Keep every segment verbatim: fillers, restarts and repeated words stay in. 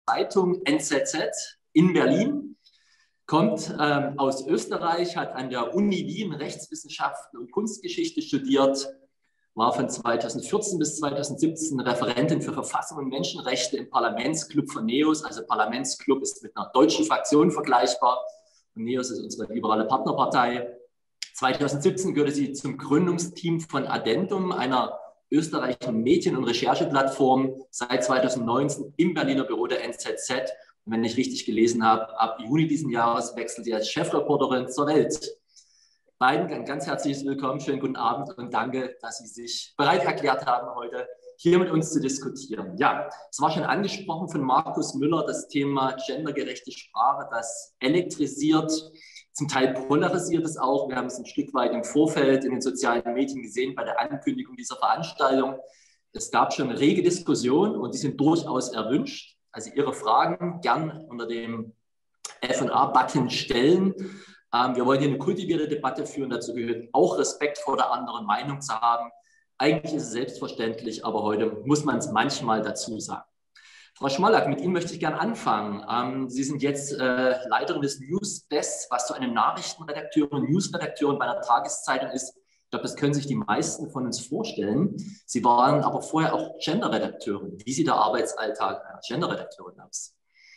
Zeitung N Z Z in Berlin, kommt ähm, aus Österreich, hat an der Uni Wien Rechtswissenschaften und Kunstgeschichte studiert, war von zweitausendvierzehn bis zweitausendsiebzehn Referentin für Verfassung und Menschenrechte im Parlamentsclub von NEOS. Also Parlamentsclub ist mit einer deutschen Fraktion vergleichbar. Und NEOS ist unsere liberale Partnerpartei. zweitausendsiebzehn gehörte sie zum Gründungsteam von Addendum, einer österreichischen Medien- und Rechercheplattform, seit zweitausendneunzehn im Berliner Büro der N Z Z. Und wenn ich richtig gelesen habe, ab Juni diesen Jahres wechselt sie als Chefreporterin zur Welt. Beiden ein ganz herzliches Willkommen, schönen guten Abend und danke, dass Sie sich bereit erklärt haben, heute hier mit uns zu diskutieren. Ja, es war schon angesprochen von Markus Müller, das Thema gendergerechte Sprache, das elektrisiert, zum Teil polarisiert es auch. Wir haben es ein Stück weit im Vorfeld in den sozialen Medien gesehen bei der Ankündigung dieser Veranstaltung. Es gab schon eine rege Diskussion und die sind durchaus erwünscht. Also Ihre Fragen gern unter dem F und A-Button stellen. Ähm, wir wollen hier eine kultivierte Debatte führen. Dazu gehört auch Respekt vor der anderen Meinung zu haben. Eigentlich ist es selbstverständlich, aber heute muss man es manchmal dazu sagen. Frau Schmollack, mit Ihnen möchte ich gerne anfangen. Ähm, Sie sind jetzt äh, Leiterin des Newsdesk, was so eine Nachrichtenredakteurin, Newsredakteurin bei einer Tageszeitung ist. Ich glaube, das können sich die meisten von uns vorstellen. Sie waren aber vorher auch Genderredakteurin. Wie sieht der Arbeitsalltag einer Genderredakteurin aus?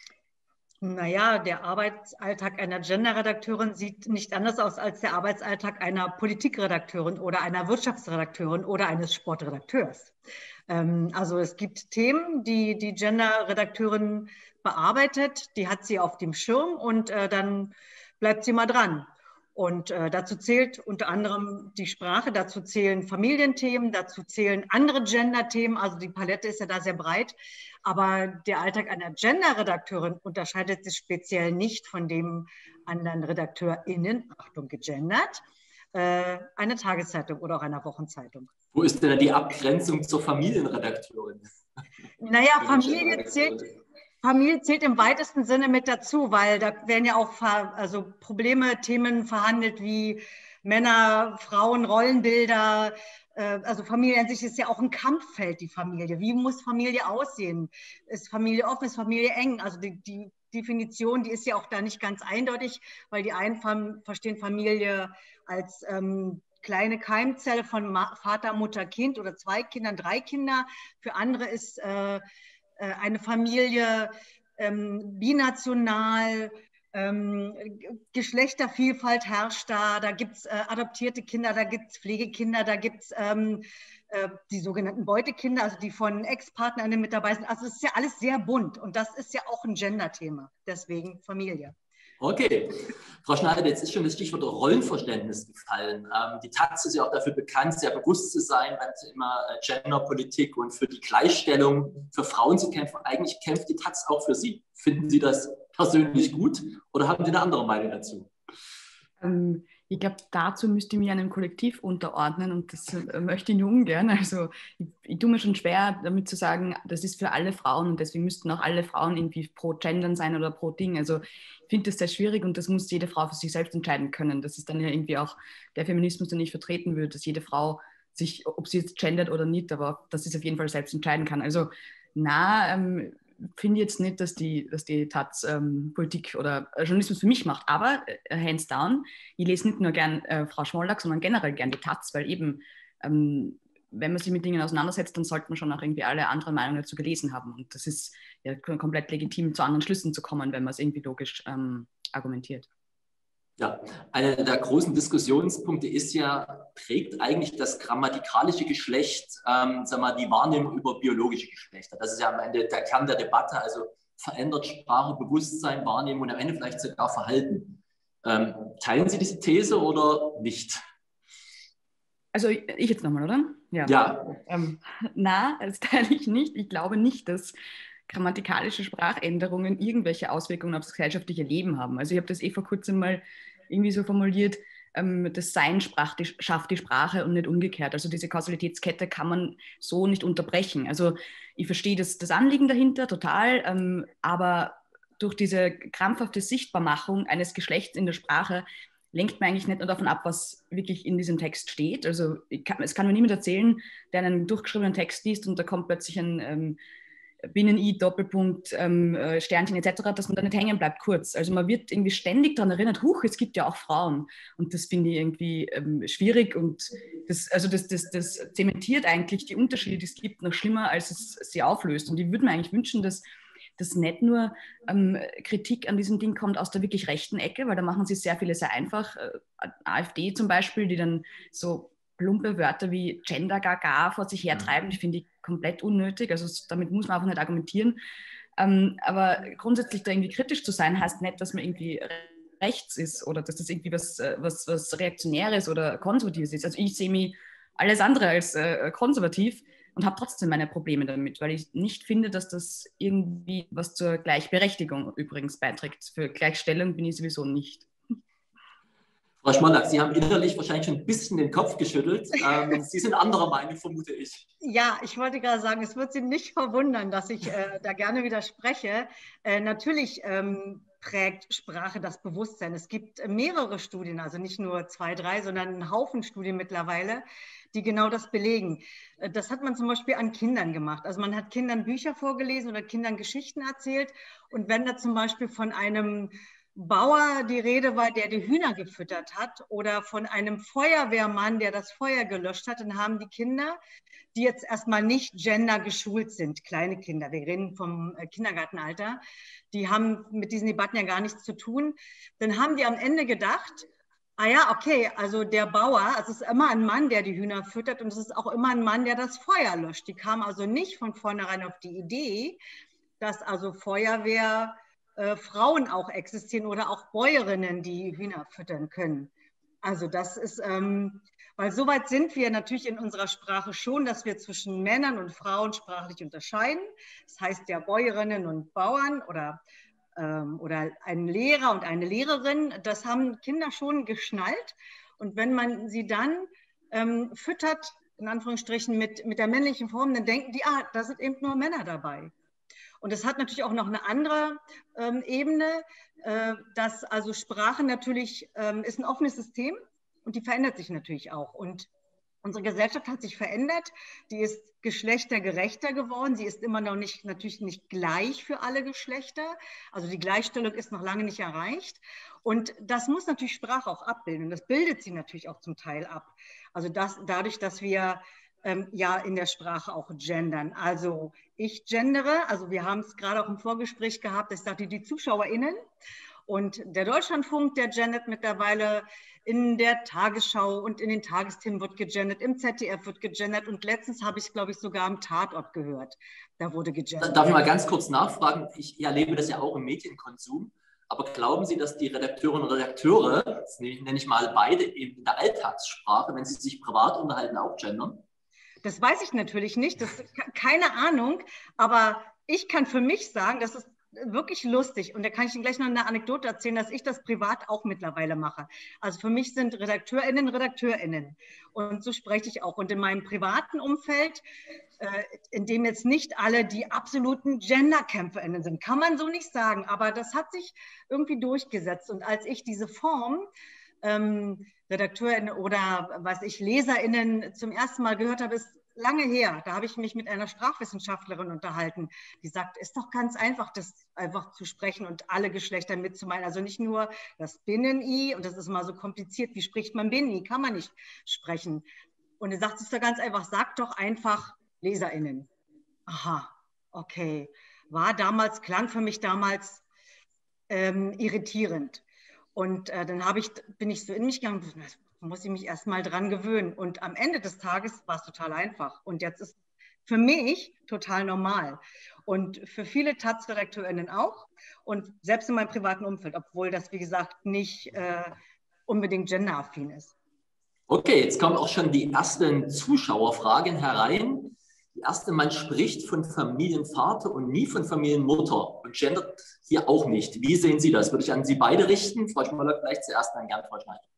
Naja, der Arbeitsalltag einer Gender-Redakteurin sieht nicht anders aus als der Arbeitsalltag einer Politikredakteurin oder einer Wirtschaftsredakteurin oder eines Sportredakteurs. Ähm, also es gibt Themen, die die Gender-Redakteurin bearbeitet, die hat sie auf dem Schirm und äh, dann bleibt sie mal dran. Und äh, dazu zählt unter anderem die Sprache, dazu zählen Familienthemen, dazu zählen andere Gender-Themen, also die Palette ist ja da sehr breit. Aber der Alltag einer Gender-Redakteurin unterscheidet sich speziell nicht von dem anderen RedakteurInnen, Achtung, gegendert, äh, einer Tageszeitung oder auch einer Wochenzeitung. Wo ist denn die Abgrenzung zur Familienredakteurin? Naja, Familie zählt, Familie zählt im weitesten Sinne mit dazu, weil da werden ja auch also Probleme, Themen verhandelt wie Männer, Frauen, Rollenbilder. Also Familie an sich ist ja auch ein Kampffeld, die Familie. Wie muss Familie aussehen? Ist Familie offen, ist Familie eng? Also die, die Definition, die ist ja auch da nicht ganz eindeutig, weil die einen Fam- verstehen Familie als ähm, kleine Keimzelle von Ma- Vater, Mutter, Kind oder zwei Kindern, drei Kinder. Für andere ist äh, eine Familie ähm, binational, ähm, Geschlechtervielfalt herrscht da, da gibt es äh, adoptierte Kinder, da gibt es Pflegekinder, da gibt es ähm, äh, die sogenannten Beutekinder, also die von Ex-Partnerinnen mit dabei sind. Also es ist ja alles sehr bunt und das ist ja auch ein Gender-Thema, deswegen Familie. Okay, Frau Schneider, jetzt ist schon das Stichwort Rollenverständnis gefallen. Ähm, die Taz ist ja auch dafür bekannt, sehr bewusst zu sein, wenn es immer äh, Genderpolitik und für die Gleichstellung für Frauen zu kämpfen. Eigentlich kämpft die Taz auch für Sie. Finden Sie das persönlich gut oder haben Sie eine andere Meinung dazu? Ähm, ich glaube, dazu müsste ich mich einem Kollektiv unterordnen und das äh, möchte ich nur ungern. Also ich, ich tue mir schon schwer, damit zu sagen, das ist für alle Frauen und deswegen müssten auch alle Frauen irgendwie pro Gendern sein oder pro Ding. Also ich finde das sehr schwierig und das muss jede Frau für sich selbst entscheiden können. Das ist dann ja irgendwie auch der Feminismus, den ich vertreten würde, dass jede Frau sich, ob sie jetzt gendert oder nicht, aber dass sie es auf jeden Fall selbst entscheiden kann. Also na, ähm, finde jetzt nicht, dass die, dass die Taz ähm, Politik oder Journalismus für mich macht, aber äh, hands down, ich lese nicht nur gern äh, Frau Schmollack, sondern generell gern die Taz, weil eben, ähm, wenn man sich mit Dingen auseinandersetzt, dann sollte man schon auch irgendwie alle anderen Meinungen dazu gelesen haben und das ist ja komplett legitim, zu anderen Schlüssen zu kommen, wenn man es irgendwie logisch ähm, argumentiert. Ja, einer der großen Diskussionspunkte ist ja, prägt eigentlich das grammatikalische Geschlecht, ähm, sag mal, die Wahrnehmung über biologische Geschlechter. Das ist ja am Ende der Kern der Debatte, also verändert Sprache, Bewusstsein, Wahrnehmung und am Ende vielleicht sogar Verhalten. Ähm, teilen Sie diese These oder nicht? Also ich jetzt nochmal, oder? Ja. ja. Ähm, na, das teile ich nicht. Ich glaube nicht, dass grammatikalische Sprachänderungen irgendwelche Auswirkungen auf das gesellschaftliche Leben haben. Also ich habe das eh vor kurzem mal irgendwie so formuliert, ähm, das Sein die, schafft die Sprache und nicht umgekehrt. Also diese Kausalitätskette kann man so nicht unterbrechen. Also ich verstehe das, das Anliegen dahinter total, ähm, aber durch diese krampfhafte Sichtbarmachung eines Geschlechts in der Sprache lenkt man eigentlich nicht nur davon ab, was wirklich in diesem Text steht. Also kann, es kann mir niemand erzählen, der einen durchgeschriebenen Text liest und da kommt plötzlich ein, ähm, Binnen-I, Doppelpunkt, ähm, Sternchen et cetera, dass man da nicht hängen bleibt kurz. Also man wird irgendwie ständig daran erinnert, huch, es gibt ja auch Frauen. Und das finde ich irgendwie ähm, schwierig und das, also das, das, das zementiert eigentlich die Unterschiede, die es gibt, noch schlimmer, als es sie auflöst. Und ich würde mir eigentlich wünschen, dass dass nicht nur ähm, Kritik an diesem Ding kommt aus der wirklich rechten Ecke, weil da machen sie sehr viele sehr einfach. Äh, AfD zum Beispiel, die dann so plumpe Wörter wie Gender Gaga vor sich hertreiben, die finde ich komplett unnötig. Also damit muss man einfach nicht argumentieren. Ähm, aber grundsätzlich da irgendwie kritisch zu sein, heißt nicht, dass man irgendwie rechts ist oder dass das irgendwie was, was, was Reaktionäres oder Konservatives ist. Also ich sehe mich alles andere als äh, konservativ und habe trotzdem meine Probleme damit, weil ich nicht finde, dass das irgendwie was zur Gleichberechtigung übrigens beiträgt. Für Gleichstellung bin ich sowieso nicht. Frau Schmollack, Sie haben innerlich wahrscheinlich schon ein bisschen den Kopf geschüttelt. Ähm, Sie sind anderer Meinung, vermute ich. Ja, ich wollte gerade sagen, es wird Sie nicht verwundern, dass ich äh, da gerne widerspreche. Äh, natürlich ähm, prägt Sprache das Bewusstsein. Es gibt mehrere Studien, also nicht nur zwei, drei, sondern einen Haufen Studien mittlerweile, die genau das belegen. Das hat man zum Beispiel an Kindern gemacht. Also man hat Kindern Bücher vorgelesen oder Kindern Geschichten erzählt. Und wenn da zum Beispiel von einem Bauer die Rede war, der die Hühner gefüttert hat, oder von einem Feuerwehrmann, der das Feuer gelöscht hat, dann haben die Kinder, die jetzt erstmal nicht gendergeschult sind, kleine Kinder, wir reden vom Kindergartenalter, die haben mit diesen Debatten ja gar nichts zu tun, dann haben die am Ende gedacht, ah ja, okay, also der Bauer, also es ist immer ein Mann, der die Hühner füttert, und es ist auch immer ein Mann, der das Feuer löscht. Die kamen also nicht von vornherein auf die Idee, dass also Feuerwehr Äh, Frauen auch existieren oder auch Bäuerinnen, die Hühner füttern können. Also das ist, ähm, weil so weit sind wir natürlich in unserer Sprache schon, dass wir zwischen Männern und Frauen sprachlich unterscheiden. Das heißt ja Bäuerinnen und Bauern oder, ähm, oder ein Lehrer und eine Lehrerin, das haben Kinder schon geschnallt. Und wenn man sie dann ähm, füttert, in Anführungsstrichen, mit, mit der männlichen Form, dann denken die, ah, da sind eben nur Männer dabei. Und es hat natürlich auch noch eine andere ähm, Ebene, äh, dass also Sprache natürlich ähm, ist ein offenes System und die verändert sich natürlich auch. Und unsere Gesellschaft hat sich verändert, die ist geschlechtergerechter geworden, sie ist immer noch nicht, natürlich nicht gleich für alle Geschlechter, also die Gleichstellung ist noch lange nicht erreicht. Und das muss natürlich Sprache auch abbilden und das bildet sie natürlich auch zum Teil ab. Also das, dadurch, dass wir Ähm, ja in der Sprache auch gendern. Also ich gendere, also wir haben es gerade auch im Vorgespräch gehabt, ich sagte die ZuschauerInnen, und der Deutschlandfunk, der gendert mittlerweile, in der Tagesschau und in den Tagesthemen wird gegendert, im Z D F wird gegendert und letztens habe ich, glaube ich, sogar am Tatort gehört, da wurde gegendert. Darf ich mal ganz kurz nachfragen? Ich erlebe das ja auch im Medienkonsum. Aber glauben Sie, dass die Redakteurinnen und Redakteure, das nenne ich mal beide, in der Alltagssprache, wenn sie sich privat unterhalten, auch gendern? Das weiß ich natürlich nicht, das ist keine Ahnung, aber ich kann für mich sagen, das ist wirklich lustig und da kann ich Ihnen gleich noch eine Anekdote erzählen, dass ich das privat auch mittlerweile mache. Also für mich sind RedakteurInnen RedakteurInnen und so spreche ich auch. Und in meinem privaten Umfeld, äh, in dem jetzt nicht alle die absoluten GenderkämpferInnen sind, kann man so nicht sagen, aber das hat sich irgendwie durchgesetzt. Und als ich diese Form ähm, RedakteurInnen oder was ich LeserInnen zum ersten Mal gehört habe, ist lange her. Da habe ich mich mit einer Sprachwissenschaftlerin unterhalten, die sagt, ist doch ganz einfach, das einfach zu sprechen und alle Geschlechter mitzumeinen. Also nicht nur das Binnen-I, und das ist immer so kompliziert, wie spricht man Binnen-I? Kann man nicht sprechen. Und er sagt, es ist doch ganz einfach, sag doch einfach LeserInnen. Aha, okay. War damals, klang für mich damals ähm, irritierend. Und äh, dann ich, bin ich so in mich gegangen, muss ich mich erst mal dran gewöhnen. Und am Ende des Tages war es total einfach. Und jetzt ist für mich total normal. Und für viele Taz-RedakteurInnen auch. Und selbst in meinem privaten Umfeld, obwohl das, wie gesagt, nicht äh, unbedingt genderaffin ist. Okay, jetzt kommen auch schon die ersten Zuschauerfragen herein. Die erste, man spricht von Familienvater und nie von Familienmutter und gendert hier auch nicht. Wie sehen Sie das? Würde ich an Sie beide richten. Frau Schmollack, vielleicht zuerst, dann gerne Frau Schneider.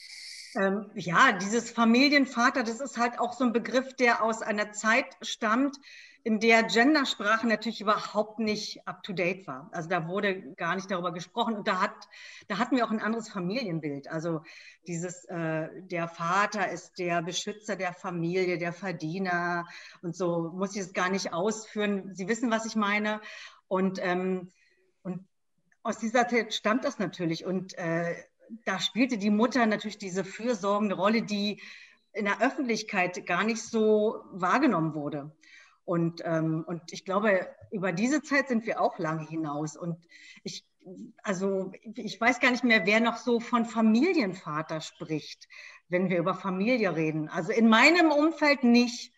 Ähm, ja, dieses Familienvater, das ist halt auch so ein Begriff, der aus einer Zeit stammt, in der Gendersprache natürlich überhaupt nicht up-to-date war. Also da wurde gar nicht darüber gesprochen und da, hat, da hatten wir auch ein anderes Familienbild. Also dieses, äh, der Vater ist der Beschützer der Familie, der Verdiener und so, muss ich es gar nicht ausführen. Sie wissen, was ich meine. Und, ähm, und aus dieser Zeit stammt das natürlich und äh, da spielte die Mutter natürlich diese fürsorgende Rolle, die in der Öffentlichkeit gar nicht so wahrgenommen wurde. Und, ähm, und ich glaube, über diese Zeit sind wir auch lange hinaus. Und ich, also ich weiß gar nicht mehr, wer noch so von Familienvater spricht, wenn wir über Familie reden. Also in meinem Umfeld nicht.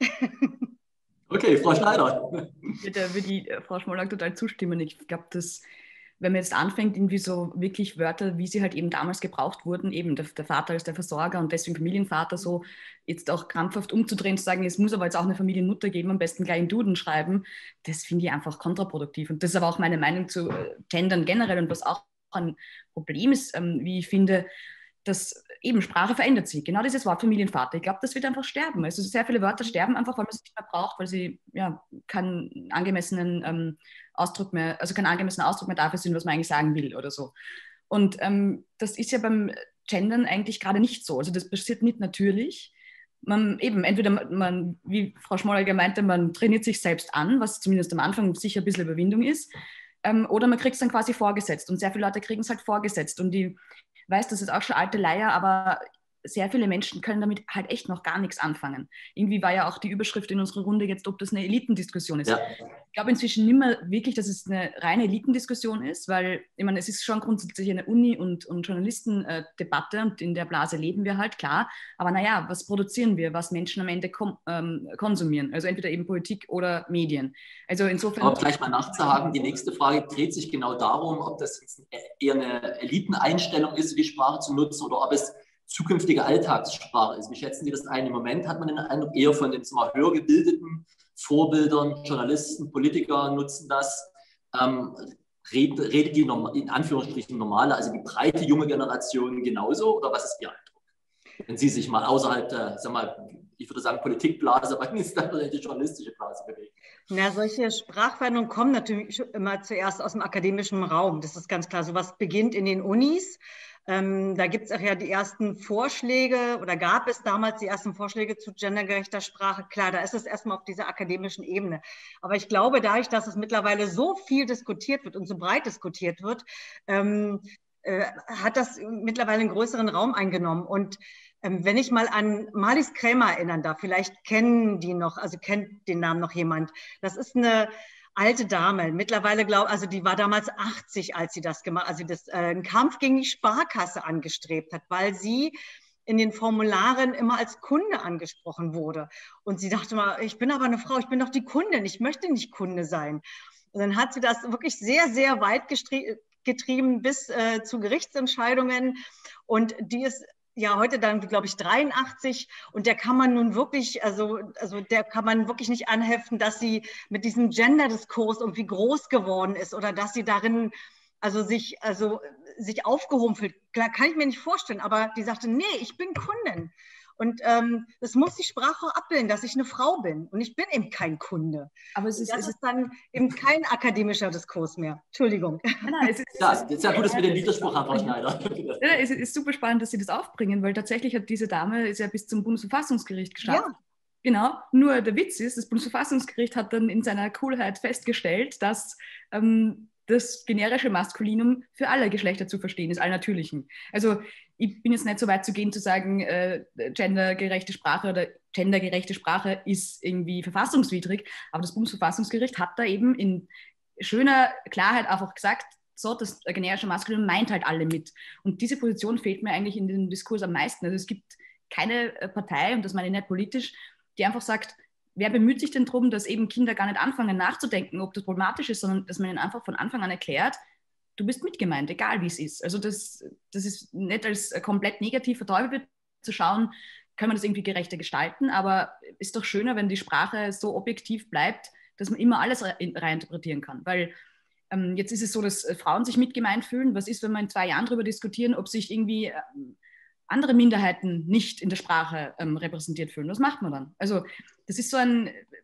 Okay, Frau Schneider. Da würde ich Frau Schmollack total zustimmen. Ich glaube, dass wenn man jetzt anfängt, irgendwie so wirklich Wörter, wie sie halt eben damals gebraucht wurden, eben der, der Vater ist der Versorger und deswegen Familienvater, so jetzt auch krampfhaft umzudrehen, zu sagen, es muss aber jetzt auch eine Familienmutter geben, am besten gleich in Duden schreiben, das finde ich einfach kontraproduktiv. Und das ist aber auch meine Meinung zu Gendern generell und was auch ein Problem ist, ähm, wie ich finde, dass eben Sprache verändert sich. Genau dieses Wort Familienvater, ich glaube, das wird einfach sterben. Also sehr viele Wörter sterben einfach, weil man es nicht mehr braucht, weil sie ja keinen angemessenen ähm, Ausdruck mehr, also keinen angemessenen Ausdruck mehr dafür sind, was man eigentlich sagen will oder so. Und ähm, das ist ja beim Gendern eigentlich gerade nicht so. Also das passiert nicht natürlich. Man eben, entweder man, wie Frau Schmollack meinte, man trainiert sich selbst an, was zumindest am Anfang sicher ein bisschen Überwindung ist, ähm, oder man kriegt es dann quasi vorgesetzt. Und sehr viele Leute kriegen es halt vorgesetzt. Und die weiß, das ist auch schon alte Leier, aber sehr viele Menschen können damit halt echt noch gar nichts anfangen. Irgendwie war ja auch die Überschrift in unserer Runde jetzt, ob das eine Elitendiskussion ist. Ja. Ich glaube inzwischen nicht mehr wirklich, dass es eine reine Elitendiskussion ist, weil, ich meine, es ist schon grundsätzlich eine Uni- und, und Journalistendebatte und in der Blase leben wir halt, klar. Aber naja, was produzieren wir, was Menschen am Ende kom ähm, konsumieren? Also entweder eben Politik oder Medien. Also insofern... Aber gleich mal nachzuhaken, die nächste Frage dreht sich genau darum, ob das jetzt eher eine Eliteneinstellung ist, die Sprache zu nutzen, oder ob es zukünftige Alltagssprache ist. Wie schätzen Sie das ein? Im Moment hat man den Eindruck, eher von den mal, höher gebildeten Vorbildern, Journalisten, Politiker nutzen das. Ähm, redet, redet die in Anführungsstrichen normale, also die breite junge Generation genauso? Oder was ist Ihr Eindruck? Wenn Sie sich mal außerhalb der, sag mal, ich würde sagen Politikblase, aber nicht die journalistische Blase bewegen. Na, solche Sprachveränderungen kommen natürlich immer zuerst aus dem akademischen Raum. Das ist ganz klar. Sowas beginnt in den Unis. Ähm, da gibt es auch ja die ersten Vorschläge oder gab es damals die ersten Vorschläge zu gendergerechter Sprache. Klar, da ist es erstmal auf dieser akademischen Ebene. Aber ich glaube, dadurch, dass es mittlerweile so viel diskutiert wird und so breit diskutiert wird, ähm, äh, hat das mittlerweile einen größeren Raum eingenommen. Und ähm, wenn ich mal an Marlies Krämer erinnern darf, vielleicht kennen die noch, also kennt den Namen noch jemand. Das ist eine alte Dame, mittlerweile glaube also die war damals achtzig, als sie das gemacht, also das, äh, einen Kampf gegen die Sparkasse angestrebt hat, weil sie in den Formularen immer als Kunde angesprochen wurde. Und sie dachte mal, ich bin aber eine Frau, ich bin doch die Kundin, ich möchte nicht Kunde sein. Und dann hat sie das wirklich sehr, sehr weit getrieben bis äh, zu Gerichtsentscheidungen. Und die ist ja heute dann, glaube ich, dreiundachtzig, und der kann man nun wirklich, also, also der kann man wirklich nicht anheften, dass sie mit diesem Gender-Diskurs irgendwie groß geworden ist oder dass sie darin also sich, also sich aufgehoben fühlt. Klar, kann ich mir nicht vorstellen, aber die sagte, nee, ich bin Kundin. Und ähm, das muss die Sprache auch abbilden, dass ich eine Frau bin. Und ich bin eben kein Kunde. Aber es ist, das es ist dann eben kein akademischer Diskurs mehr. Entschuldigung. Nein, es ist, ja, es ist ja gut, dass wir den Widerspruch haben, Frau Schneider. Ja, es ist super spannend, dass Sie das aufbringen, weil tatsächlich hat diese Dame ist ja bis zum Bundesverfassungsgericht geschafft. Ja. Genau, nur der Witz ist, das Bundesverfassungsgericht hat dann in seiner Coolheit festgestellt, dass ähm, das generische Maskulinum für alle Geschlechter zu verstehen ist, allnatürlichen. Also ich bin jetzt nicht so weit zu gehen, zu sagen, äh, gendergerechte Sprache oder gendergerechte Sprache ist irgendwie verfassungswidrig, aber das Bundesverfassungsgericht hat da eben in schöner Klarheit einfach gesagt, so, das generische Maskulinum meint halt alle mit. Und diese Position fehlt mir eigentlich in dem Diskurs am meisten. Also es gibt keine Partei, und das meine ich nicht politisch, die einfach sagt, wer bemüht sich denn darum, dass eben Kinder gar nicht anfangen nachzudenken, ob das problematisch ist, sondern dass man ihnen einfach von Anfang an erklärt, du bist mitgemeint, egal wie es ist. Also das, das ist nicht als komplett negativ verteufelt wird, zu schauen, können wir das irgendwie gerechter gestalten, aber ist doch schöner, wenn die Sprache so objektiv bleibt, dass man immer alles reinterpretieren kann. Weil ähm, jetzt ist es so, dass Frauen sich mitgemeint fühlen. Was ist, wenn wir in zwei Jahren darüber diskutieren, ob sich irgendwie ähm, andere Minderheiten nicht in der Sprache ähm, repräsentiert fühlen? Was macht man dann? Also das ist so ein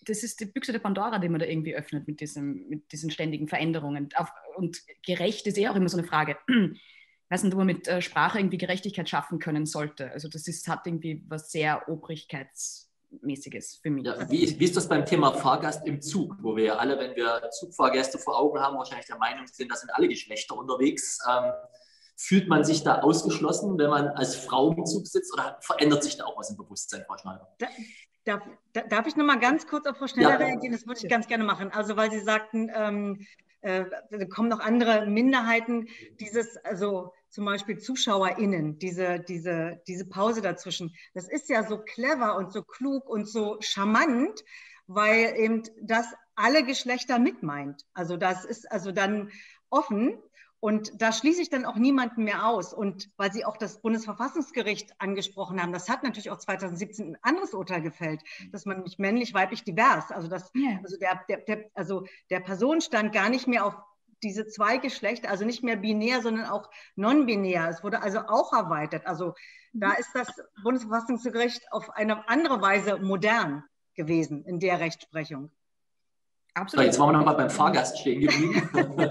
das ist die Büchse der Pandora, die man da irgendwie öffnet mit, diesem, mit diesen ständigen Veränderungen. Auf, und gerecht ist eh auch immer so eine Frage. Ich weiß nicht, ob man mit äh, Sprache irgendwie Gerechtigkeit schaffen können sollte. Also das ist, hat irgendwie was sehr Obrigkeitsmäßiges für mich. Ja, wie, wie ist das beim Thema Fahrgast im Zug, wo wir ja alle, wenn wir Zugfahrgäste vor Augen haben, wahrscheinlich der Meinung sind, da sind alle Geschlechter unterwegs. Ähm, fühlt man sich da ausgeschlossen, wenn man als Frau im Zug sitzt, oder verändert sich da auch was im Bewusstsein, Frau Schneider? Da, darf, da, darf ich noch mal ganz kurz auf Frau Schneider Ja. reagieren? Das würde ich ganz gerne machen. Also weil Sie sagten, ähm, äh, da kommen noch andere Minderheiten, dieses, also zum Beispiel ZuschauerInnen, diese, diese, diese Pause dazwischen, das ist ja so clever und so klug und so charmant, weil eben das alle Geschlechter mitmeint. Also das ist also dann offen und da schließe ich dann auch niemanden mehr aus. Und weil Sie auch das Bundesverfassungsgericht angesprochen haben, das hat natürlich auch zweitausendsiebzehn ein anderes Urteil gefällt, dass man nicht männlich, weiblich, divers, also, das, Ja. also, der, der, der, also der Personenstand gar nicht mehr auf diese zwei Geschlechter, also nicht mehr binär, sondern auch non-binär. Es wurde also auch erweitert. Also da ist das Bundesverfassungsgericht auf eine andere Weise modern gewesen in der Rechtsprechung. Absolut. So, jetzt waren wir nochmal beim Fahrgast stehen geblieben.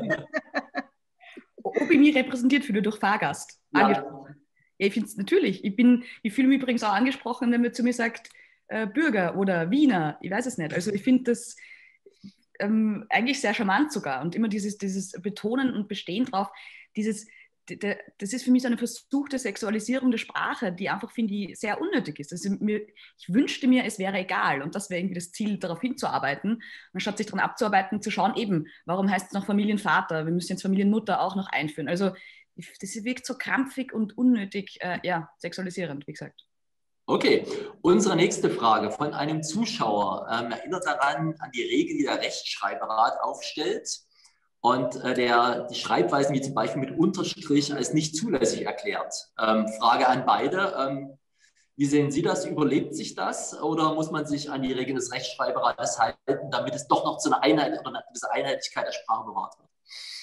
Ob ich mich repräsentiert fühle durch Fahrgast. Ja. Ja, ich finde es natürlich. Ich, bin, ich fühle mich übrigens auch angesprochen, wenn man zu mir sagt, äh, Bürger oder Wiener. Ich weiß es nicht. Also ich finde das ähm, eigentlich sehr charmant sogar. Und immer dieses, dieses Betonen und Bestehen drauf, dieses, das ist für mich so eine versuchte Sexualisierung der Sprache, die einfach, finde ich, sehr unnötig ist. Also mir, ich wünschte mir, es wäre egal. Und das wäre irgendwie das Ziel, darauf hinzuarbeiten. Anstatt sich daran abzuarbeiten, zu schauen, eben, warum heißt es noch Familienvater? Wir müssen jetzt Familienmutter auch noch einführen. Also das wirkt so krampfig und unnötig, äh, ja, sexualisierend, wie gesagt. Okay, unsere nächste Frage von einem Zuschauer ähm, erinnert daran an die Regel, die der Rechtschreiberrat aufstellt und äh, der die Schreibweisen wie zum Beispiel mit Unterstrich als nicht zulässig erklärt. Ähm, Frage an beide, ähm, wie sehen Sie das? Überlebt sich das oder muss man sich an die Regeln des Rechtschreiberates halten, damit es doch noch zu einer Einheit oder einer gewissen Einheitlichkeit der Sprache bewahrt wird?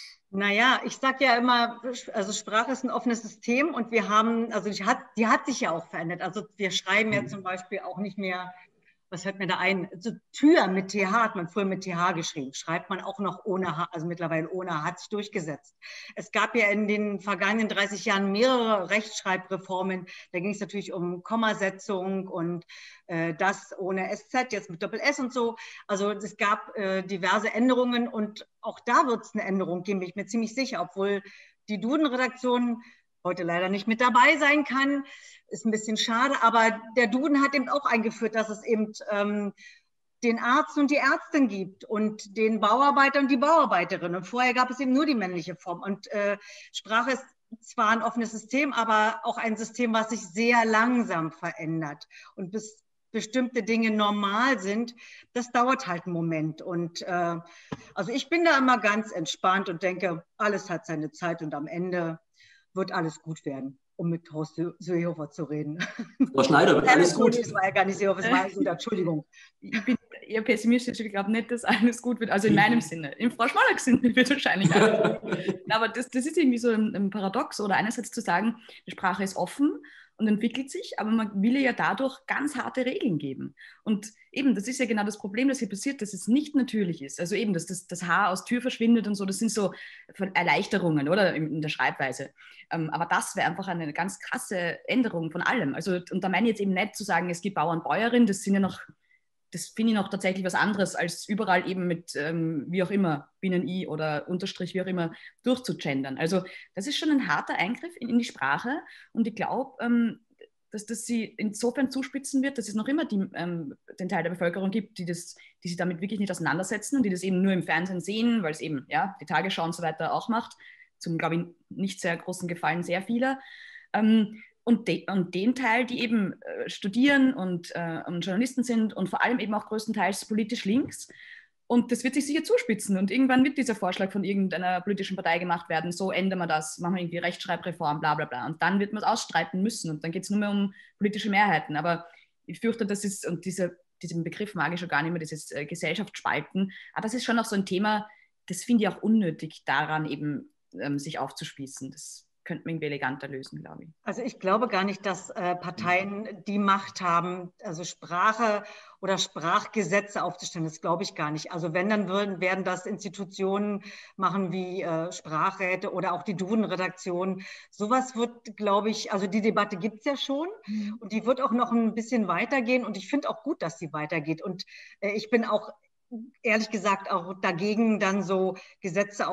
Naja, ich sage ja immer, also Sprache ist ein offenes System und wir haben, also die hat, die hat sich ja auch verändert. Also wir schreiben ja zum Beispiel auch nicht mehr, was fällt mir da ein? So Tür mit T H hat man früher mit T H geschrieben, schreibt man auch noch ohne H, also mittlerweile ohne H, hat sich durchgesetzt. Es gab ja in den vergangenen dreißig Jahren mehrere Rechtschreibreformen, da ging es natürlich um Kommasetzung und äh, das ohne S Z, jetzt mit Doppel-S und so. Also es gab äh, diverse Änderungen und auch da wird es eine Änderung geben, bin ich mir ziemlich sicher, obwohl die Duden-Redaktion heute leider nicht mit dabei sein kann. Ist ein bisschen schade, aber der Duden hat eben auch eingeführt, dass es eben ähm, den Arzt und die Ärztin gibt und den Bauarbeiter und die Bauarbeiterin. Und vorher gab es eben nur die männliche Form. Und äh, Sprache ist zwar ein offenes System, aber auch ein System, was sich sehr langsam verändert. Und bis bestimmte Dinge normal sind, das dauert halt einen Moment. Und äh, also ich bin da immer ganz entspannt und denke, alles hat seine Zeit und am Ende wird alles gut werden, um mit Horst Seehofer zu reden. Frau Schneider, wird alles gut? Das war ja gar nicht Seehofer, das war so, Entschuldigung. Ich bin eher pessimistisch, ich glaube nicht, dass alles gut wird, also in meinem Sinne. Im Frau Schmolleck Sinne wird wahrscheinlich alles gut. Aber das, das ist irgendwie so ein, ein Paradox, oder einerseits zu sagen, die Sprache ist offen und entwickelt sich, aber man will ja dadurch ganz harte Regeln geben. Und eben, das ist ja genau das Problem, das hier passiert, dass es nicht natürlich ist. Also eben, dass das, das H aus Tür verschwindet und so, das sind so Erleichterungen, oder, in der Schreibweise. Ähm, aber das wäre einfach eine ganz krasse Änderung von allem. Also, und da meine ich jetzt eben nicht zu sagen, es gibt Bauern, Bäuerin, das sind ja noch, das finde ich noch tatsächlich was anderes, als überall eben mit, ähm, wie auch immer, Binnen-I oder Unterstrich, wie auch immer, durchzugendern. Also das ist schon ein harter Eingriff in, in die Sprache und ich glaube, ähm, dass das sie insofern zuspitzen wird, dass es noch immer die, ähm, den Teil der Bevölkerung gibt, die, das, die sich damit wirklich nicht auseinandersetzen und die das eben nur im Fernsehen sehen, weil es eben ja, die Tagesschau und so weiter auch macht, zum, glaube ich, nicht sehr großen Gefallen sehr vieler. Ähm, Und, de, und den Teil, die eben äh, studieren und, äh, und Journalisten sind und vor allem eben auch größtenteils politisch links. Und das wird sich sicher zuspitzen. Und irgendwann wird dieser Vorschlag von irgendeiner politischen Partei gemacht werden, so ändern wir das, machen wir irgendwie Rechtschreibreform, bla bla bla. Und dann wird man es ausstreiten müssen. Und dann geht es nur mehr um politische Mehrheiten. Aber ich fürchte, das ist, und diese, diesen Begriff mag ich schon gar nicht mehr, dieses äh, Gesellschaftsspalten, aber das ist schon auch so ein Thema, das finde ich auch unnötig, daran eben ähm, sich aufzuspießen. Das könnte man irgendwie eleganter lösen, glaube ich. Also ich glaube gar nicht, dass äh, Parteien die Macht haben, also Sprache oder Sprachgesetze aufzustellen. Das glaube ich gar nicht. Also wenn, dann würden, werden das Institutionen machen wie äh, Sprachräte oder auch die Duden-Redaktion. Sowas wird, glaube ich, also die Debatte gibt es ja schon mhm. und die wird auch noch ein bisschen weitergehen und ich finde auch gut, dass sie weitergeht. Und äh, ich bin auch ehrlich gesagt auch dagegen, dann so Gesetze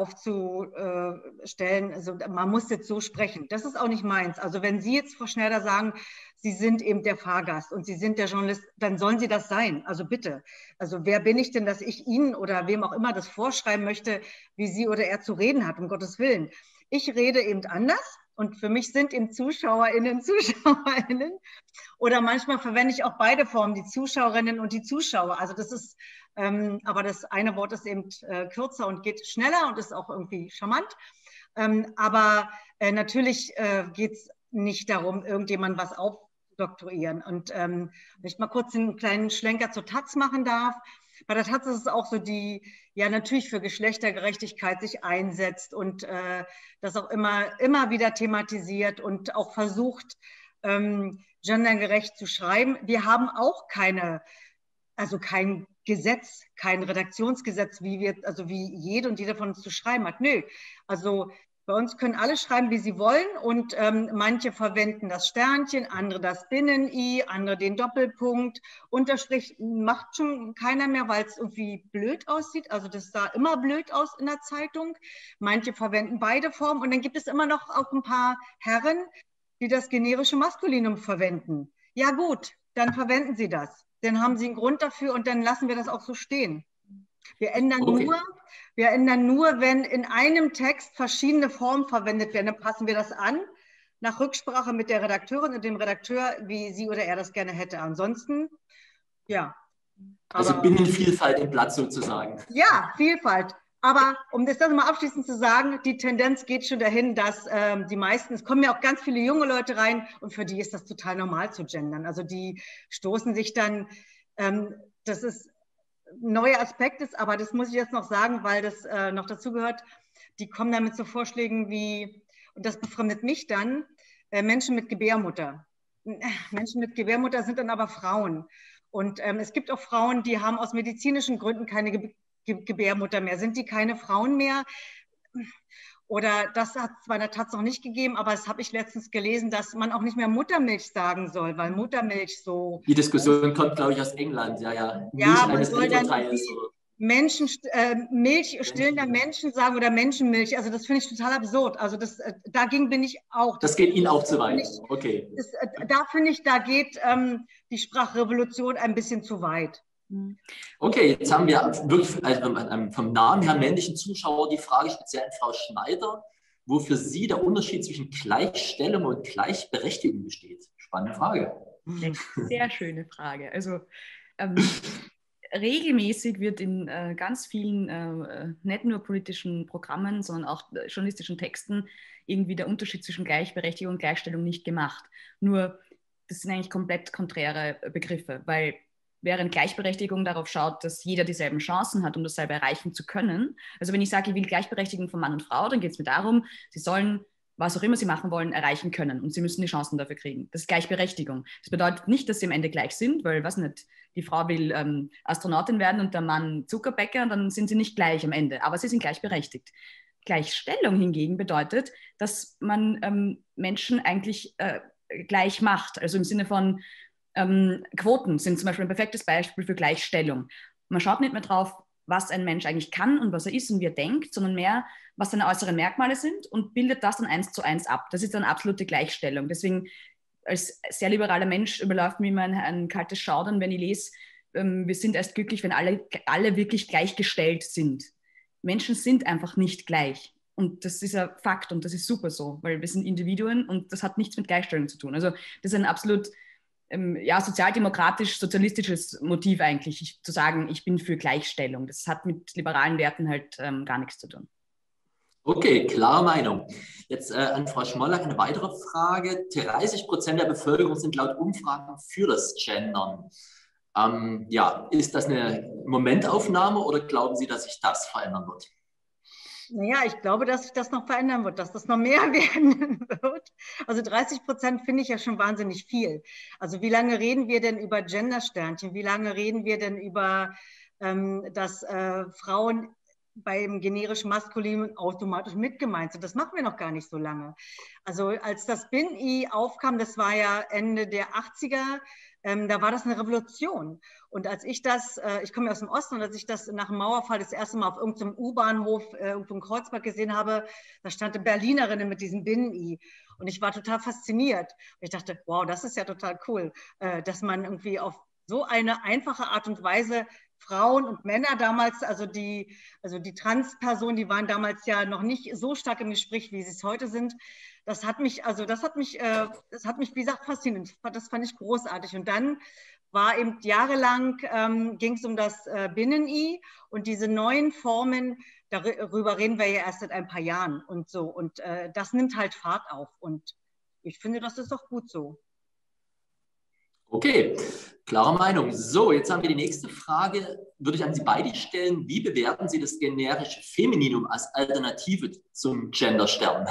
aufzustellen. Also man muss jetzt so sprechen. Das ist auch nicht meins. Also wenn Sie jetzt, Frau Schneider, sagen, Sie sind eben der Fahrgast und Sie sind der Journalist, dann sollen Sie das sein. Also bitte. Also wer bin ich denn, dass ich Ihnen oder wem auch immer das vorschreiben möchte, wie sie oder er zu reden hat, um Gottes Willen. Ich rede eben anders. Und für mich sind eben ZuschauerInnen, ZuschauerInnen. Oder manchmal verwende ich auch beide Formen, die Zuschauerinnen und die Zuschauer. Also das ist, ähm, aber das eine Wort ist eben äh, kürzer und geht schneller und ist auch irgendwie charmant. Ähm, aber äh, natürlich äh, geht es nicht darum, irgendjemand was aufdoktorieren. Und ähm, wenn ich mal kurz einen kleinen Schlenker zur Taz machen darf. Bei der Taz ist es auch so, die ja natürlich für Geschlechtergerechtigkeit sich einsetzt und äh, das auch immer, immer wieder thematisiert und auch versucht, ähm, gendergerecht zu schreiben. Wir haben auch keine, also kein Gesetz, kein Redaktionsgesetz, wie wir, also wie jede und jeder von uns zu schreiben hat. Nö, also bei uns können alle schreiben, wie sie wollen und ähm, manche verwenden das Sternchen, andere das Binnen-I, andere den Doppelpunkt. Unterstrich macht schon keiner mehr, weil es irgendwie blöd aussieht. Also das sah immer blöd aus in der Zeitung. Manche verwenden beide Formen und dann gibt es immer noch auch ein paar Herren, die das generische Maskulinum verwenden. Ja gut, dann verwenden sie das. Dann haben sie einen Grund dafür und dann lassen wir das auch so stehen. Wir ändern, okay. nur, wir ändern nur, wenn in einem Text verschiedene Formen verwendet werden, dann passen wir das an, nach Rücksprache mit der Redakteurin und dem Redakteur, wie sie oder er das gerne hätte. Ansonsten, ja. Also aber, Binnenvielfalt im Blatt sozusagen. Ja, Vielfalt. Aber um das dann mal abschließend zu sagen, die Tendenz geht schon dahin, dass ähm, die meisten, es kommen ja auch ganz viele junge Leute rein und für die ist das total normal zu gendern. Also die stoßen sich dann, ähm, das ist neuer Aspekt ist, aber das muss ich jetzt noch sagen, weil das äh, noch dazu gehört, die kommen dann mit so Vorschlägen wie, und das befremdet mich dann, äh, Menschen mit Gebärmutter. Menschen mit Gebärmutter sind dann aber Frauen. Und ähm, es gibt auch Frauen, die haben aus medizinischen Gründen keine Ge Ge Gebärmutter mehr. Sind die keine Frauen mehr? Oder das hat es bei der Taz noch nicht gegeben, aber das habe ich letztens gelesen, dass man auch nicht mehr Muttermilch sagen soll, weil Muttermilch so... Die Diskussion kommt, glaube ich, aus England. Ja, ja. Milch ja, man soll dann Menschen, äh, Milch stillender Menschen sagen oder Menschenmilch. Also das finde ich total absurd. Also das, äh, dagegen bin ich auch. Das, das geht Ihnen auch zu weit. Ich, okay. Das, äh, da finde ich, da geht ähm, die Sprachrevolution ein bisschen zu weit. Okay, jetzt haben wir wirklich also vom Namen her männlichen Zuschauer die Frage speziell an Frau Schneider, wo für Sie der Unterschied zwischen Gleichstellung und Gleichberechtigung besteht. Spannende Frage. Sehr schöne Frage. Also ähm, regelmäßig wird in äh, ganz vielen, äh, nicht nur politischen Programmen, sondern auch äh, journalistischen Texten irgendwie der Unterschied zwischen Gleichberechtigung und Gleichstellung nicht gemacht. Nur, das sind eigentlich komplett konträre Begriffe, weil während Gleichberechtigung darauf schaut, dass jeder dieselben Chancen hat, um dasselbe erreichen zu können. Also wenn ich sage, ich will Gleichberechtigung von Mann und Frau, dann geht es mir darum, sie sollen, was auch immer sie machen wollen, erreichen können und sie müssen die Chancen dafür kriegen. Das ist Gleichberechtigung. Das bedeutet nicht, dass sie am Ende gleich sind, weil, weiß nicht, die Frau will ähm, Astronautin werden und der Mann Zuckerbäcker und dann sind sie nicht gleich am Ende, aber sie sind gleichberechtigt. Gleichstellung hingegen bedeutet, dass man ähm, Menschen eigentlich äh, gleich macht, also im Sinne von Ähm, Quoten sind zum Beispiel ein perfektes Beispiel für Gleichstellung. Man schaut nicht mehr drauf, was ein Mensch eigentlich kann und was er ist und wie er denkt, sondern mehr, was seine äußeren Merkmale sind und bildet das dann eins zu eins ab. Das ist dann absolute Gleichstellung. Deswegen als sehr liberaler Mensch überläuft mir immer ein, ein kaltes Schaudern, wenn ich lese, ähm, wir sind erst glücklich, wenn alle, alle wirklich gleichgestellt sind. Menschen sind einfach nicht gleich. Und das ist ein Fakt und das ist super so, weil wir sind Individuen und das hat nichts mit Gleichstellung zu tun. Also das ist ein absolut ja, sozialdemokratisch-sozialistisches Motiv eigentlich, ich, zu sagen, ich bin für Gleichstellung. Das hat mit liberalen Werten halt ähm, gar nichts zu tun. Okay, klare Meinung. Jetzt äh, an Frau Schmollack eine weitere Frage. dreißig Prozent der Bevölkerung sind laut Umfragen für das Gendern. Ähm, ja, ist das eine Momentaufnahme oder glauben Sie, dass sich das verändern wird? Naja, ich glaube, dass sich das noch verändern wird, dass das noch mehr werden wird. Also dreißig Prozent finde ich ja schon wahnsinnig viel. Also wie lange reden wir denn über Gendersternchen? Wie lange reden wir denn über, ähm, dass äh, Frauen beim generischen Maskulin automatisch mitgemeint sind? Das machen wir noch gar nicht so lange. Also als das Bin-I aufkam, das war ja Ende der achtziger, ähm, da war das eine Revolution. Und als ich das, äh, ich komme ja aus dem Osten, und als ich das nach dem Mauerfall das erste Mal auf irgendeinem U-Bahnhof, äh, irgendwo in Kreuzberg gesehen habe, da stand eine Berlinerin mit diesem Bin-I. Und ich war total fasziniert. Und ich dachte, wow, das ist ja total cool, äh, dass man irgendwie auf so eine einfache Art und Weise Frauen und Männer damals, also die, also die Transpersonen, die waren damals ja noch nicht so stark im Gespräch, wie sie es heute sind. Das hat mich, also das hat mich, äh, das hat mich, wie gesagt, fasziniert. Das fand ich großartig. Und dann war eben jahrelang, ähm, ging es um das äh, Binnen-I und diese neuen Formen, darüber reden wir ja erst seit ein paar Jahren und so. Und äh, das nimmt halt Fahrt auf. Und ich finde, das ist doch gut so. Okay, klare Meinung. So, jetzt haben wir die nächste Frage, würde ich an Sie beide stellen. Wie bewerten Sie das generische Femininum als Alternative zum Genderstern?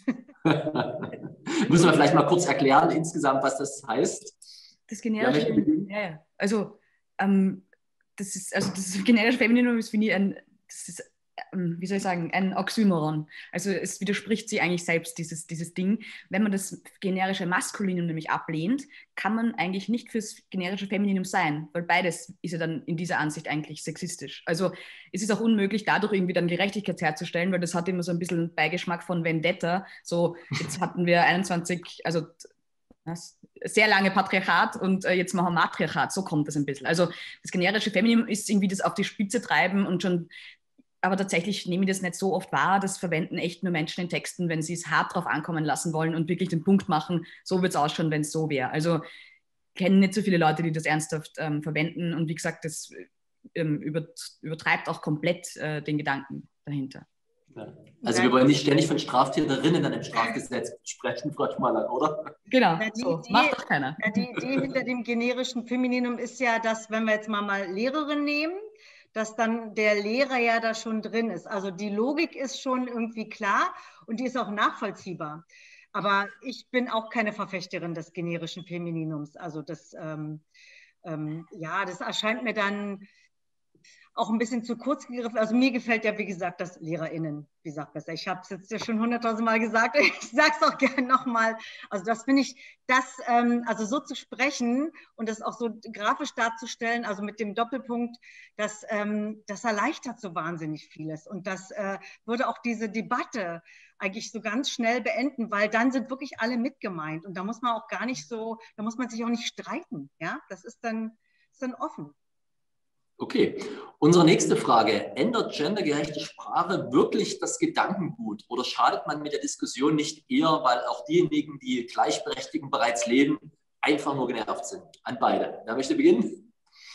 Müssen wir vielleicht mal kurz erklären insgesamt, was das heißt? Das generische Femininum, ja, ja. Also, ähm, das ist, also das generische Femininum ist, finde ich, ein, das ist, ähm, wie soll ich sagen, ein Oxymoron. Also es widerspricht sich eigentlich selbst, dieses, dieses Ding. Wenn man das generische Maskulinum nämlich ablehnt, kann man eigentlich nicht fürs generische Femininum sein, weil beides ist ja dann in dieser Ansicht eigentlich sexistisch. Also es ist auch unmöglich, dadurch irgendwie dann Gerechtigkeit herzustellen, weil das hat immer so ein bisschen einen Beigeschmack von Vendetta. So, jetzt hatten wir einundzwanzig, also das sehr lange Patriarchat und äh, jetzt machen wir Matriarchat, so kommt das ein bisschen. Also das generische Femininum ist irgendwie das auf die Spitze treiben und schon, aber tatsächlich nehme ich das nicht so oft wahr, das verwenden echt nur Menschen in Texten, wenn sie es hart drauf ankommen lassen wollen und wirklich den Punkt machen, so wird es ausschauen, wenn es so wäre. Also kennen nicht so viele Leute, die das ernsthaft ähm, verwenden und wie gesagt, das ähm, über, übertreibt auch komplett äh, den Gedanken dahinter. Ja. Also wir wollen nicht ständig von Straftäterinnen dann im Strafgesetz sprechen, Frau Schmaler, oder? Genau, ja, die, so. die, Macht doch keiner. Ja, die Idee hinter dem generischen Femininum ist ja, dass, wenn wir jetzt mal, mal Lehrerin nehmen, dass dann der Lehrer ja da schon drin ist. Also die Logik ist schon irgendwie klar und die ist auch nachvollziehbar. Aber ich bin auch keine Verfechterin des generischen Femininums. Also das, ähm, ähm, ja, das erscheint mir dann auch ein bisschen zu kurz gegriffen. Also mir gefällt ja, wie gesagt, das LehrerInnen, wie gesagt, besser. Ich habe es jetzt ja schon hunderttausend Mal gesagt, ich sage es auch gerne nochmal. Also das finde ich, das, ähm, also so zu sprechen und das auch so grafisch darzustellen, also mit dem Doppelpunkt, das, ähm, das erleichtert so wahnsinnig vieles. Und das äh, würde auch diese Debatte eigentlich so ganz schnell beenden, weil dann sind wirklich alle mitgemeint. Und da muss man auch gar nicht so, da muss man sich auch nicht streiten. Ja, das ist dann, ist dann offen. Okay, unsere nächste Frage. Ändert gendergerechte Sprache wirklich das Gedankengut oder schadet man mit der Diskussion nicht eher, weil auch diejenigen, die Gleichberechtigung bereits leben, einfach nur genervt sind? An beide. Wer möchte beginnen?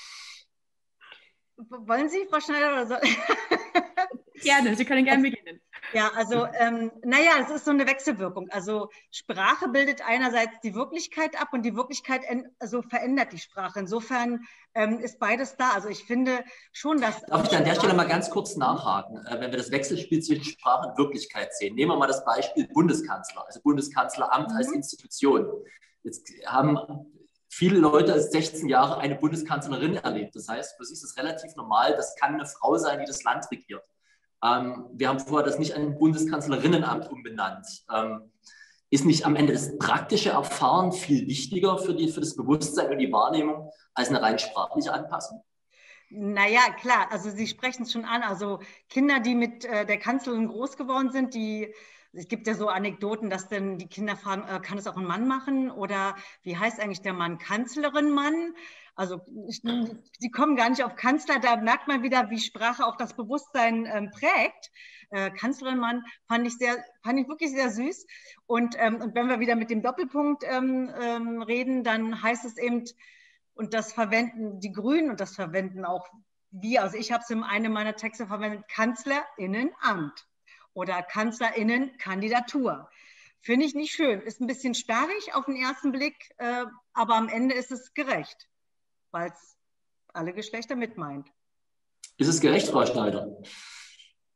Wollen Sie, Frau Schneider? Oder so? Gerne, Sie können gerne beginnen. Ja, also, ähm, naja, es ist so eine Wechselwirkung. Also Sprache bildet einerseits die Wirklichkeit ab und die Wirklichkeit also verändert die Sprache. Insofern ähm, ist beides da. Also ich finde schon, dass... Darf ich da an der Stelle mal ganz kurz nachhaken, äh, wenn wir das Wechselspiel zwischen Sprache und Wirklichkeit sehen? Nehmen wir mal das Beispiel Bundeskanzler, also Bundeskanzleramt mhm. als Institution. Jetzt haben viele Leute als sechzehn Jahre eine Bundeskanzlerin erlebt. Das heißt, für sie ist es relativ normal, das kann eine Frau sein, die das Land regiert. Ähm, wir haben vorher das nicht ein Bundeskanzlerinnenamt umbenannt. Ähm, ist nicht am Ende das praktische Erfahren viel wichtiger für, die, für das Bewusstsein und die Wahrnehmung als eine rein sprachliche Anpassung? Naja, klar, also Sie sprechen es schon an. Also Kinder, die mit äh, der Kanzlerin groß geworden sind, die, es gibt ja so Anekdoten, dass dann die Kinder fragen, äh, kann es auch ein Mann machen? Oder wie heißt eigentlich der Mann? Kanzlerin Mann? Also ich, sie kommen gar nicht auf Kanzler, da merkt man wieder, wie Sprache auch das Bewusstsein ähm, prägt. Äh, Kanzlerin Mann fand ich, sehr, fand ich wirklich sehr süß. Und, ähm, und wenn wir wieder mit dem Doppelpunkt ähm, ähm, reden, dann heißt es eben, und das verwenden die Grünen und das verwenden auch wir, also ich habe es in einem meiner Texte verwendet, Kanzlerinnenamt oder Kanzlerinnenkandidatur. Finde ich nicht schön, ist ein bisschen sperrig auf den ersten Blick, äh, aber am Ende ist es gerecht, weil es alle Geschlechter mitmeint. Ist es gerecht, Frau Schneider?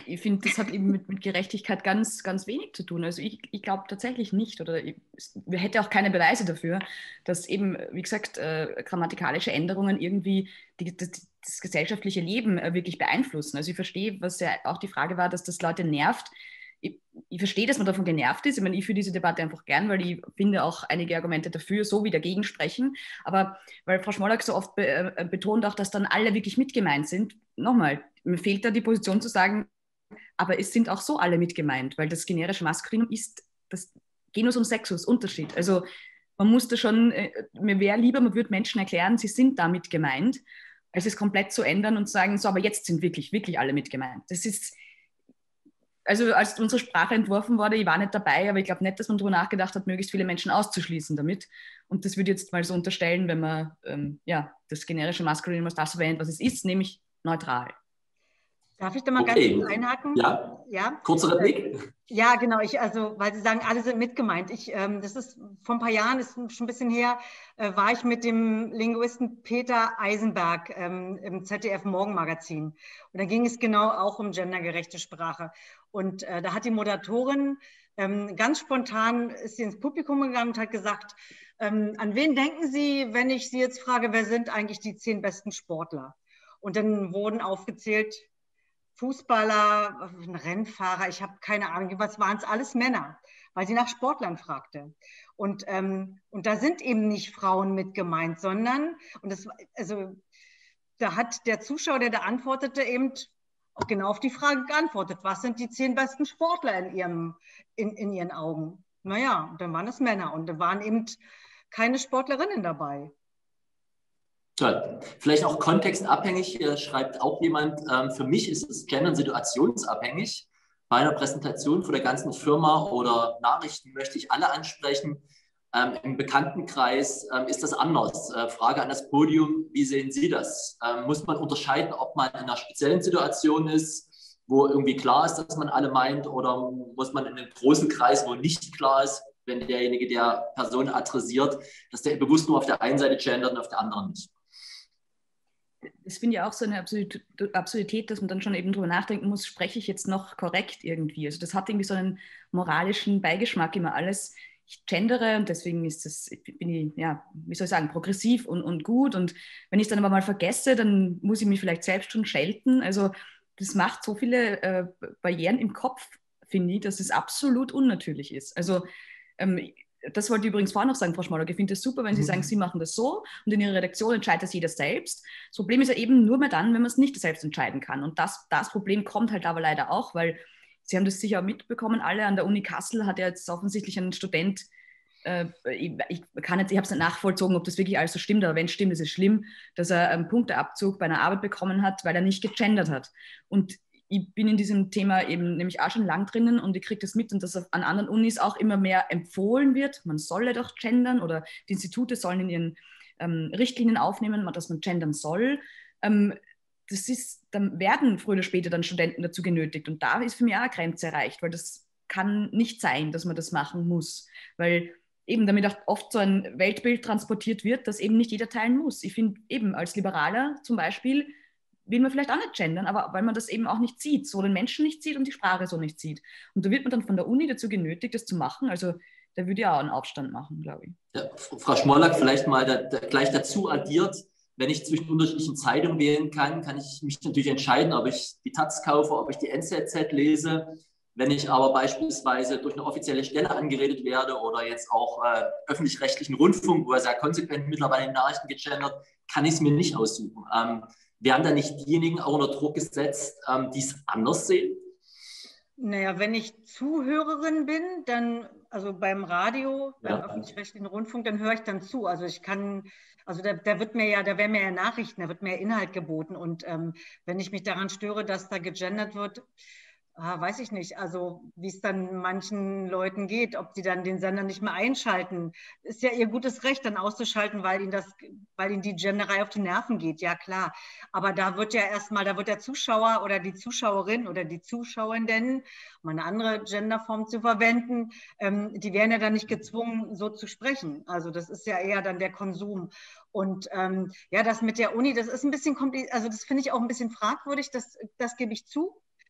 ich finde, das hat eben mit, mit Gerechtigkeit ganz, ganz wenig zu tun. Also ich, ich glaube tatsächlich nicht, oder ich, es hätte auch keine Beweise dafür, dass eben, wie gesagt, äh, grammatikalische Änderungen irgendwie die, das, das gesellschaftliche Leben äh, wirklich beeinflussen. Also ich verstehe, was ja auch die Frage war, dass das Leute nervt. Ich, ich verstehe, dass man davon genervt ist. Ich meine, ich führe diese Debatte einfach gern, weil ich finde auch einige Argumente dafür so wie dagegen sprechen. Aber weil Frau Schmollack so oft be, äh, betont auch, dass dann alle wirklich mitgemeint sind. Nochmal, mir fehlt da die Position zu sagen, aber es sind auch so alle mitgemeint, weil das generische Maskulinum ist das Genus und Sexus, Unterschied. Also man muss da schon, äh, mir wäre lieber, man würde Menschen erklären, sie sind damit gemeint, als es komplett zu ändern und zu sagen, so, aber jetzt sind wirklich, wirklich alle mitgemeint. Das ist, also als unsere Sprache entworfen wurde, ich war nicht dabei, aber ich glaube nicht, dass man darüber nachgedacht hat, möglichst viele Menschen auszuschließen damit. Und das würde ich jetzt mal so unterstellen, wenn man ähm, ja, das generische Maskulinum als das verwendet, was es ist, nämlich neutral. Darf ich da mal Okay. ganz kurz einhaken? Ja, ja? Kurze Replik. Ja, genau. Ich, also, weil Sie sagen, alle sind mitgemeint. Ich, ähm, das ist vor ein paar Jahren, ist schon ein bisschen her, äh, war ich mit dem Linguisten Peter Eisenberg ähm, im Z D F Morgenmagazin. Und da ging es genau auch um gendergerechte Sprache. Und äh, da hat die Moderatorin ähm, ganz spontan ist sie ins Publikum gegangen und hat gesagt, ähm, an wen denken Sie, wenn ich Sie jetzt frage, wer sind eigentlich die zehn besten Sportler? Und dann wurden aufgezählt, Fußballer, Rennfahrer, ich habe keine Ahnung, was waren es, alles Männer, weil sie nach Sportlern fragte. Und, ähm, und da sind eben nicht Frauen mit gemeint, sondern, und das, also, da hat der Zuschauer, der da antwortete, eben auch genau auf die Frage geantwortet, was sind die zehn besten Sportler in, ihrem, in, in ihren Augen? Naja, dann waren es Männer und da waren eben keine Sportlerinnen dabei. Toll. Vielleicht auch kontextabhängig, äh, schreibt auch jemand, ähm, für mich ist es Gendern situationsabhängig. Bei einer Präsentation vor der ganzen Firma oder Nachrichten möchte ich alle ansprechen. Ähm, Im Bekanntenkreis ähm, ist das anders. Äh, Frage an das Podium, wie sehen Sie das? Ähm, muss man unterscheiden, ob man in einer speziellen Situation ist, wo irgendwie klar ist, dass man alle meint, oder muss man in einem großen Kreis, wo nicht klar ist, wenn derjenige, der Person adressiert, dass der bewusst nur auf der einen Seite gendert und auf der anderen nicht? Das finde ich auch so eine Absurdität, dass man dann schon eben drüber nachdenken muss, spreche ich jetzt noch korrekt irgendwie? Also das hat irgendwie so einen moralischen Beigeschmack immer alles. Ich gendere und deswegen ist das, bin ich, ja, wie soll ich sagen, progressiv und, und gut. Und wenn ich es dann aber mal vergesse, dann muss ich mich vielleicht selbst schon schelten. Also das macht so viele äh, Barrieren im Kopf, finde ich, dass es absolut unnatürlich ist. Also ähm, das wollte ich übrigens vorhin noch sagen, Frau Schmollack, ich finde es super, wenn Sie sagen, Sie machen das so und in Ihrer Redaktion entscheidet das jeder selbst. Das Problem ist ja eben nur mehr dann, wenn man es nicht selbst entscheiden kann. Und das, das Problem kommt halt aber leider auch, weil Sie haben das sicher auch mitbekommen, alle an der Uni Kassel hat ja jetzt offensichtlich ein Student, äh, ich, ich, kann jetzt, ich habe es nicht nachvollzogen, ob das wirklich alles so stimmt, aber wenn es stimmt, ist es schlimm, dass er einen Punkteabzug bei einer Arbeit bekommen hat, weil er nicht gegendert hat. Und ich bin in diesem Thema eben nämlich auch schon lang drinnen und ich kriege das mit und dass an anderen Unis auch immer mehr empfohlen wird, man solle doch gendern oder die Institute sollen in ihren ähm, Richtlinien aufnehmen, dass man gendern soll. Ähm, das ist, dann werden früher oder später dann Studenten dazu genötigt und da ist für mich auch eine Grenze erreicht, weil das kann nicht sein, dass man das machen muss, weil eben damit auch oft so ein Weltbild transportiert wird, das eben nicht jeder teilen muss. Ich finde eben als Liberaler zum Beispiel will man vielleicht auch nicht gendern, aber weil man das eben auch nicht sieht, so den Menschen nicht sieht und die Sprache so nicht sieht. Und da wird man dann von der Uni dazu genötigt, das zu machen. Also da würde ich auch einen Aufstand machen, glaube ich. Ja, Frau Schmollack, vielleicht mal da, da, gleich dazu addiert, wenn ich zwischen unterschiedlichen Zeitungen wählen kann, kann ich mich natürlich entscheiden, ob ich die Taz kaufe, ob ich die N Z Z lese. Wenn ich aber beispielsweise durch eine offizielle Stelle angeredet werde oder jetzt auch äh, öffentlich-rechtlichen Rundfunk, wo er sehr konsequent mittlerweile in Nachrichten gegendert, kann ich es mir nicht aussuchen. Ähm, werden da nicht diejenigen auch unter Druck gesetzt, ähm, die es anders sehen? Naja, wenn ich Zuhörerin bin, dann, also beim Radio, beim Ja. öffentlich-rechtlichen Rundfunk, dann höre ich dann zu. Also ich kann, also da, da wird mir ja, da werden mir ja Nachrichten, da wird mir Inhalt geboten. Und ähm, wenn ich mich daran störe, dass da gegendert wird, ah, weiß ich nicht, also wie es dann manchen Leuten geht, ob die dann den Sender nicht mehr einschalten. Ist ja ihr gutes Recht, dann auszuschalten, weil ihnen das, weil ihnen die Genderei auf die Nerven geht, ja klar. Aber da wird ja erstmal, da wird der Zuschauer oder die Zuschauerin oder die Zuschauenden, um eine andere Genderform zu verwenden, ähm, die werden ja dann nicht gezwungen, so zu sprechen. Also das ist ja eher dann der Konsum. Und ähm, ja, das mit der Uni, das ist ein bisschen kompliziert, also das finde ich auch ein bisschen fragwürdig, das, das gebe ich zu.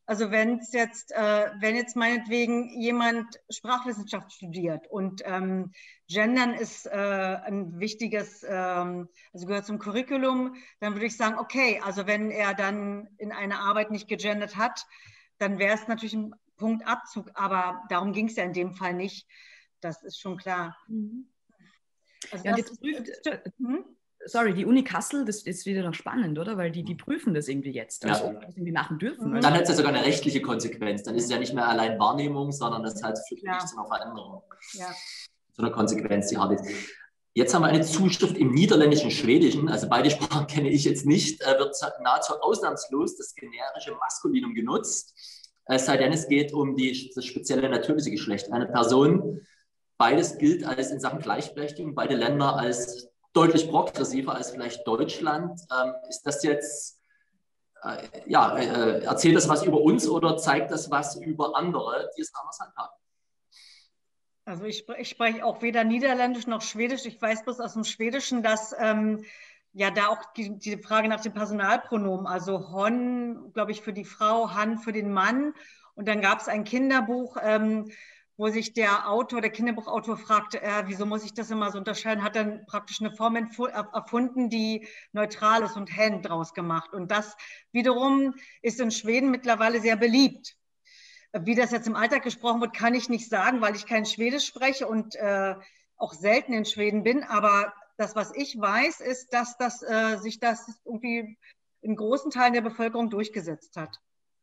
Also wenn es jetzt, äh, wenn jetzt meinetwegen jemand Sprachwissenschaft studiert und ähm, Gendern ist äh, ein wichtiges, ähm, also gehört zum Curriculum, dann würde ich sagen, okay, also wenn er dann in einer Arbeit nicht gegendert hat, dann wäre es natürlich ein Punkt Abzug, aber darum ging es ja in dem Fall nicht. Das ist schon klar. Mhm. Also ja, das jetzt prüft, ist, äh, hm? Sorry, die Uni Kassel, das ist wieder noch spannend, oder? Weil die, die prüfen das irgendwie jetzt, als Ja. ob wir das irgendwie machen dürfen. Und dann hat es ja sogar eine rechtliche Konsequenz. Dann ist es ja nicht mehr allein Wahrnehmung, sondern das halt führt Ja. nicht zu einer Veränderung. Ja. Zu einer Konsequenz, die habe ich. Jetzt haben wir eine Zuschrift im Niederländischen, Schwedischen, also beide Sprachen kenne ich jetzt nicht, äh, wird nahezu ausnahmslos das generische Maskulinum genutzt, es sei denn, es geht um die, das spezielle natürliche Geschlecht. Eine Person, beides gilt als in Sachen Gleichberechtigung, beide Länder als deutlich progressiver als vielleicht Deutschland. Ähm, ist das jetzt, äh, ja, äh, erzählt das was über uns oder zeigt das was über andere, die es anders handhaben? Also ich, ich spreche auch weder Niederländisch noch Schwedisch. Ich weiß bloß aus dem Schwedischen, dass ähm, ja da auch die, die Frage nach dem Personalpronomen, also Hon, glaube ich, für die Frau, Han für den Mann. Und dann gab es ein Kinderbuch, ähm, wo sich der Autor, der Kinderbuchautor fragte, äh, wieso muss ich das immer so unterscheiden, hat dann praktisch eine Form erfunden, die neutral ist und Hen draus gemacht. Und das wiederum ist in Schweden mittlerweile sehr beliebt. Wie das jetzt im Alltag gesprochen wird, kann ich nicht sagen, weil ich kein Schwedisch spreche und äh, auch selten in Schweden bin. Aber das, was ich weiß, ist, dass das, äh, sich das irgendwie in großen Teilen der Bevölkerung durchgesetzt hat.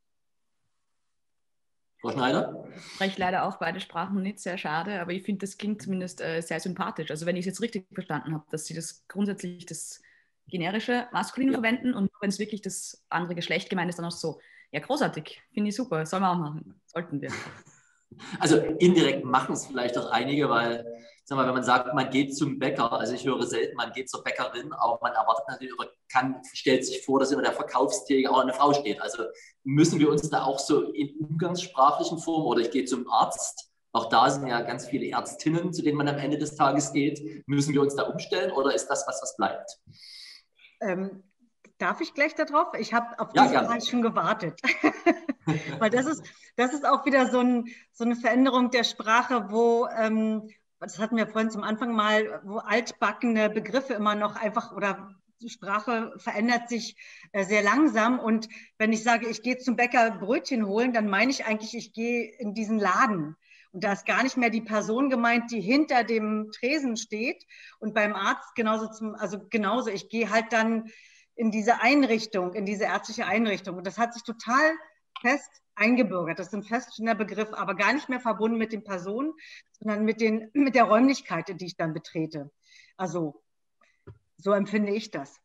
Frau Schneider? Ich spreche leider auch beide Sprachen nicht, sehr schade, aber ich finde, das klingt zumindest äh, sehr sympathisch. Also wenn ich es jetzt richtig verstanden habe, dass Sie das grundsätzlich das generische Maskulinum ja. verwenden und wenn es wirklich das andere Geschlecht gemeint ist, dann auch so. Ja, großartig. Finde ich super. Sollen wir auch machen. Sollten wir. Also indirekt machen es vielleicht auch einige, weil, sag mal, wenn man sagt, man geht zum Bäcker, also ich höre selten, man geht zur Bäckerin, aber man erwartet natürlich oder kann, stellt sich vor, dass über der Verkaufstheke auch eine Frau steht. Also müssen wir uns da auch so in umgangssprachlichen Formen oder ich gehe zum Arzt, auch da sind ja ganz viele Ärztinnen, zu denen man am Ende des Tages geht. Müssen wir uns da umstellen oder ist das was, was bleibt? Ähm. Darf ich gleich darauf? Ich habe auf ja, diese Frage schon gewartet. Weil das ist, das ist auch wieder so, ein, so eine Veränderung der Sprache, wo, ähm, das hatten wir vorhin zum Anfang mal, wo altbackene Begriffe immer noch einfach, oder die Sprache verändert sich äh, sehr langsam. Und wenn ich sage, ich gehe zum Bäcker Brötchen holen, dann meine ich eigentlich, ich gehe in diesen Laden. Und da ist gar nicht mehr die Person gemeint, die hinter dem Tresen steht. Und beim Arzt genauso, zum, also genauso, ich gehe halt dann in diese Einrichtung, in diese ärztliche Einrichtung. Und das hat sich total fest eingebürgert. Das ist ein feststehender Begriff, aber gar nicht mehr verbunden mit den Personen, sondern mit, den, mit der Räumlichkeit, die ich dann betrete. Also, so empfinde ich das.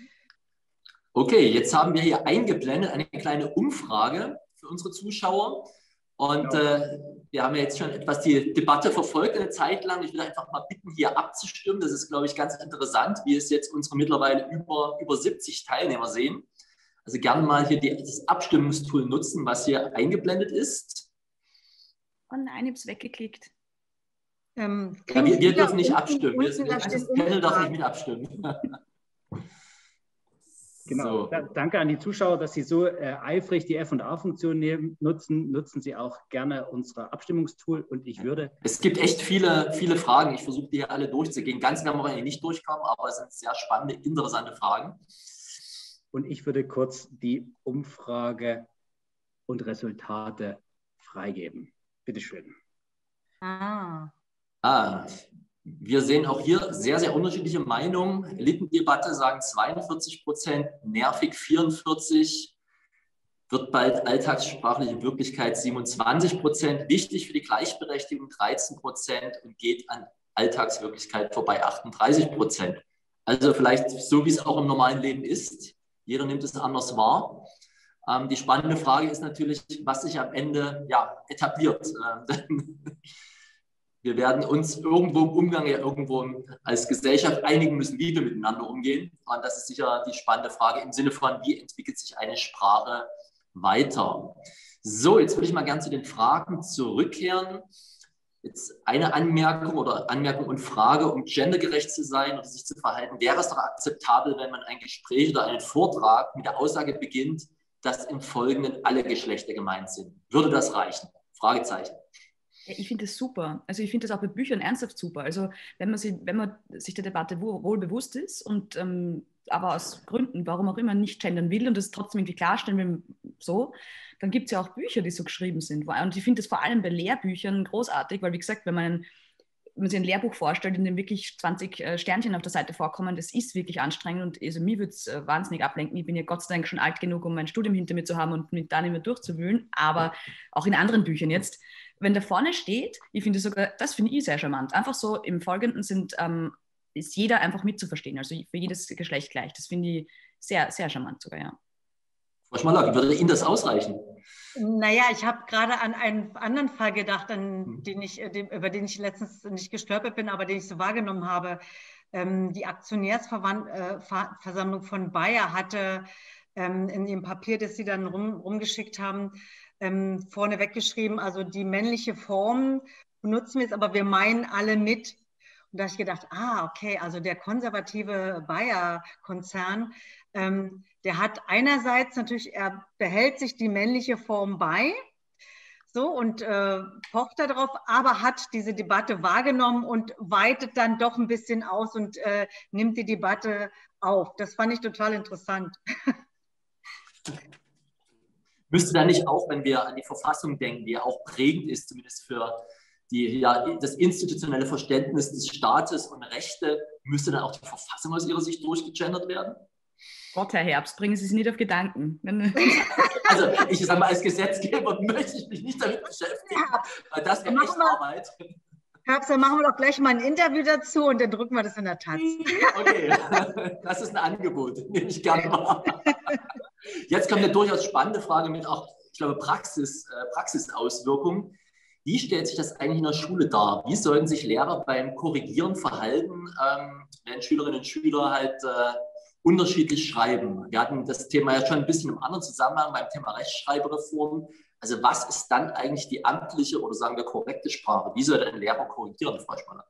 Okay, jetzt haben wir hier eingeblendet eine kleine Umfrage für unsere Zuschauer. Und äh, wir haben ja jetzt schon etwas die Debatte verfolgt eine Zeit lang. Ich will einfach mal bitten, hier abzustimmen. Das ist, glaube ich, ganz interessant, wie es jetzt unsere mittlerweile über, über siebzig Teilnehmer sehen. Also gerne mal hier die, das Abstimmungstool nutzen, was hier eingeblendet ist. Oh nein, ich habe es weggeklickt. Ähm, ja, wir, wir dürfen nicht abstimmen. Wir, wir, das Panel darf nicht mit abstimmen. Genau, so. Da, danke an die Zuschauer, dass Sie so äh, eifrig die F- und A-Funktion nutzen. Nutzen Sie auch gerne unser Abstimmungstool und ich würde... Es gibt echt viele, viele Fragen. Ich versuche die hier alle durchzugehen. Ganz werden wir wahrscheinlich nicht durchkommen, aber es sind sehr spannende, interessante Fragen. Und ich würde kurz die Umfrage und Resultate freigeben. Bitte schön. Ah. Ah. Wir sehen auch hier sehr, sehr unterschiedliche Meinungen. Elitendebatte sagen zweiundvierzig Prozent, nervig vierundvierzig, wird bald alltagssprachliche Wirklichkeit siebenundzwanzig Prozent, wichtig für die Gleichberechtigung dreizehn Prozent und geht an Alltagswirklichkeit vorbei achtunddreißig Prozent. Also vielleicht so, wie es auch im normalen Leben ist. Jeder nimmt es anders wahr. Ähm, die spannende Frage ist natürlich, was sich am Ende ja, etabliert. Ähm, Wir werden uns irgendwo im Umgang ja irgendwo als Gesellschaft einigen müssen, wie wir miteinander umgehen. Und das ist sicher die spannende Frage im Sinne von, wie entwickelt sich eine Sprache weiter. So, jetzt würde ich mal gerne zu den Fragen zurückkehren. Jetzt eine Anmerkung oder Anmerkung und Frage, um gendergerecht zu sein oder sich zu verhalten. Wäre es doch akzeptabel, wenn man ein Gespräch oder einen Vortrag mit der Aussage beginnt, dass im Folgenden alle Geschlechter gemeint sind? Würde das reichen? Fragezeichen. Ja, ich finde das super. Also ich finde das auch bei Büchern ernsthaft super. Also wenn man, sie, wenn man sich der Debatte wohl, wohl bewusst ist und ähm, aber aus Gründen, warum auch immer, nicht gendern will und das trotzdem irgendwie klarstellen will, so, dann gibt es ja auch Bücher, die so geschrieben sind. Und ich finde das vor allem bei Lehrbüchern großartig, weil wie gesagt, wenn man, ein, wenn man sich ein Lehrbuch vorstellt, in dem wirklich zwanzig äh, Sternchen auf der Seite vorkommen, das ist wirklich anstrengend und also mir würde es äh, wahnsinnig ablenken. Ich bin ja Gott sei Dank schon alt genug, um mein Studium hinter mir zu haben und mich da nicht mehr durchzuwühlen, aber auch in anderen Büchern jetzt, wenn da vorne steht, ich finde sogar, das finde ich sehr charmant, einfach so im Folgenden sind, ähm, ist jeder einfach mitzuverstehen, also für jedes Geschlecht gleich. Das finde ich sehr, sehr charmant sogar, ja. Frau Schmallack, würde Ihnen das ausreichen? Naja, ich habe gerade an einen anderen Fall gedacht, an den ich, über den ich letztens nicht gestolpert bin, aber den ich so wahrgenommen habe. Die Aktionärsversammlung von Bayer hatte in dem Papier, das sie dann rum, rumgeschickt haben, vorne weggeschrieben, also die männliche Form benutzen wir jetzt, aber wir meinen alle mit. Und da habe ich gedacht, ah, okay, also der konservative Bayer-Konzern, ähm, der hat einerseits natürlich, er behält sich die männliche Form bei, so und äh, pocht darauf, aber hat diese Debatte wahrgenommen und weitet dann doch ein bisschen aus und äh, nimmt die Debatte auf. Das fand ich total interessant. Müsste da nicht auch, wenn wir an die Verfassung denken, die ja auch prägend ist, zumindest für die, ja, das institutionelle Verständnis des Staates und Rechte, müsste dann auch die Verfassung aus Ihrer Sicht durchgegendert werden? Gott, Herr Herbst, bringen Sie sich nicht auf Gedanken. Also, ich sage mal, als Gesetzgeber möchte ich mich nicht damit beschäftigen, weil das wäre echt Arbeit. Herbst, dann machen wir doch gleich mal ein Interview dazu und dann drücken wir das in der Taz. Okay, das ist ein Angebot, nehme ich gerne mal. Jetzt kommt eine durchaus spannende Frage mit auch, ich glaube, Praxis, äh, Praxisauswirkungen. Wie stellt sich das eigentlich in der Schule dar? Wie sollten sich Lehrer beim Korrigieren verhalten, ähm, wenn Schülerinnen und Schüler halt äh, unterschiedlich schreiben? Wir hatten das Thema ja schon ein bisschen im anderen Zusammenhang beim Thema Rechtschreibreform. Also was ist dann eigentlich die amtliche oder sagen wir korrekte Sprache? Wie soll ein Lehrer korrigieren, Frau Schmallack?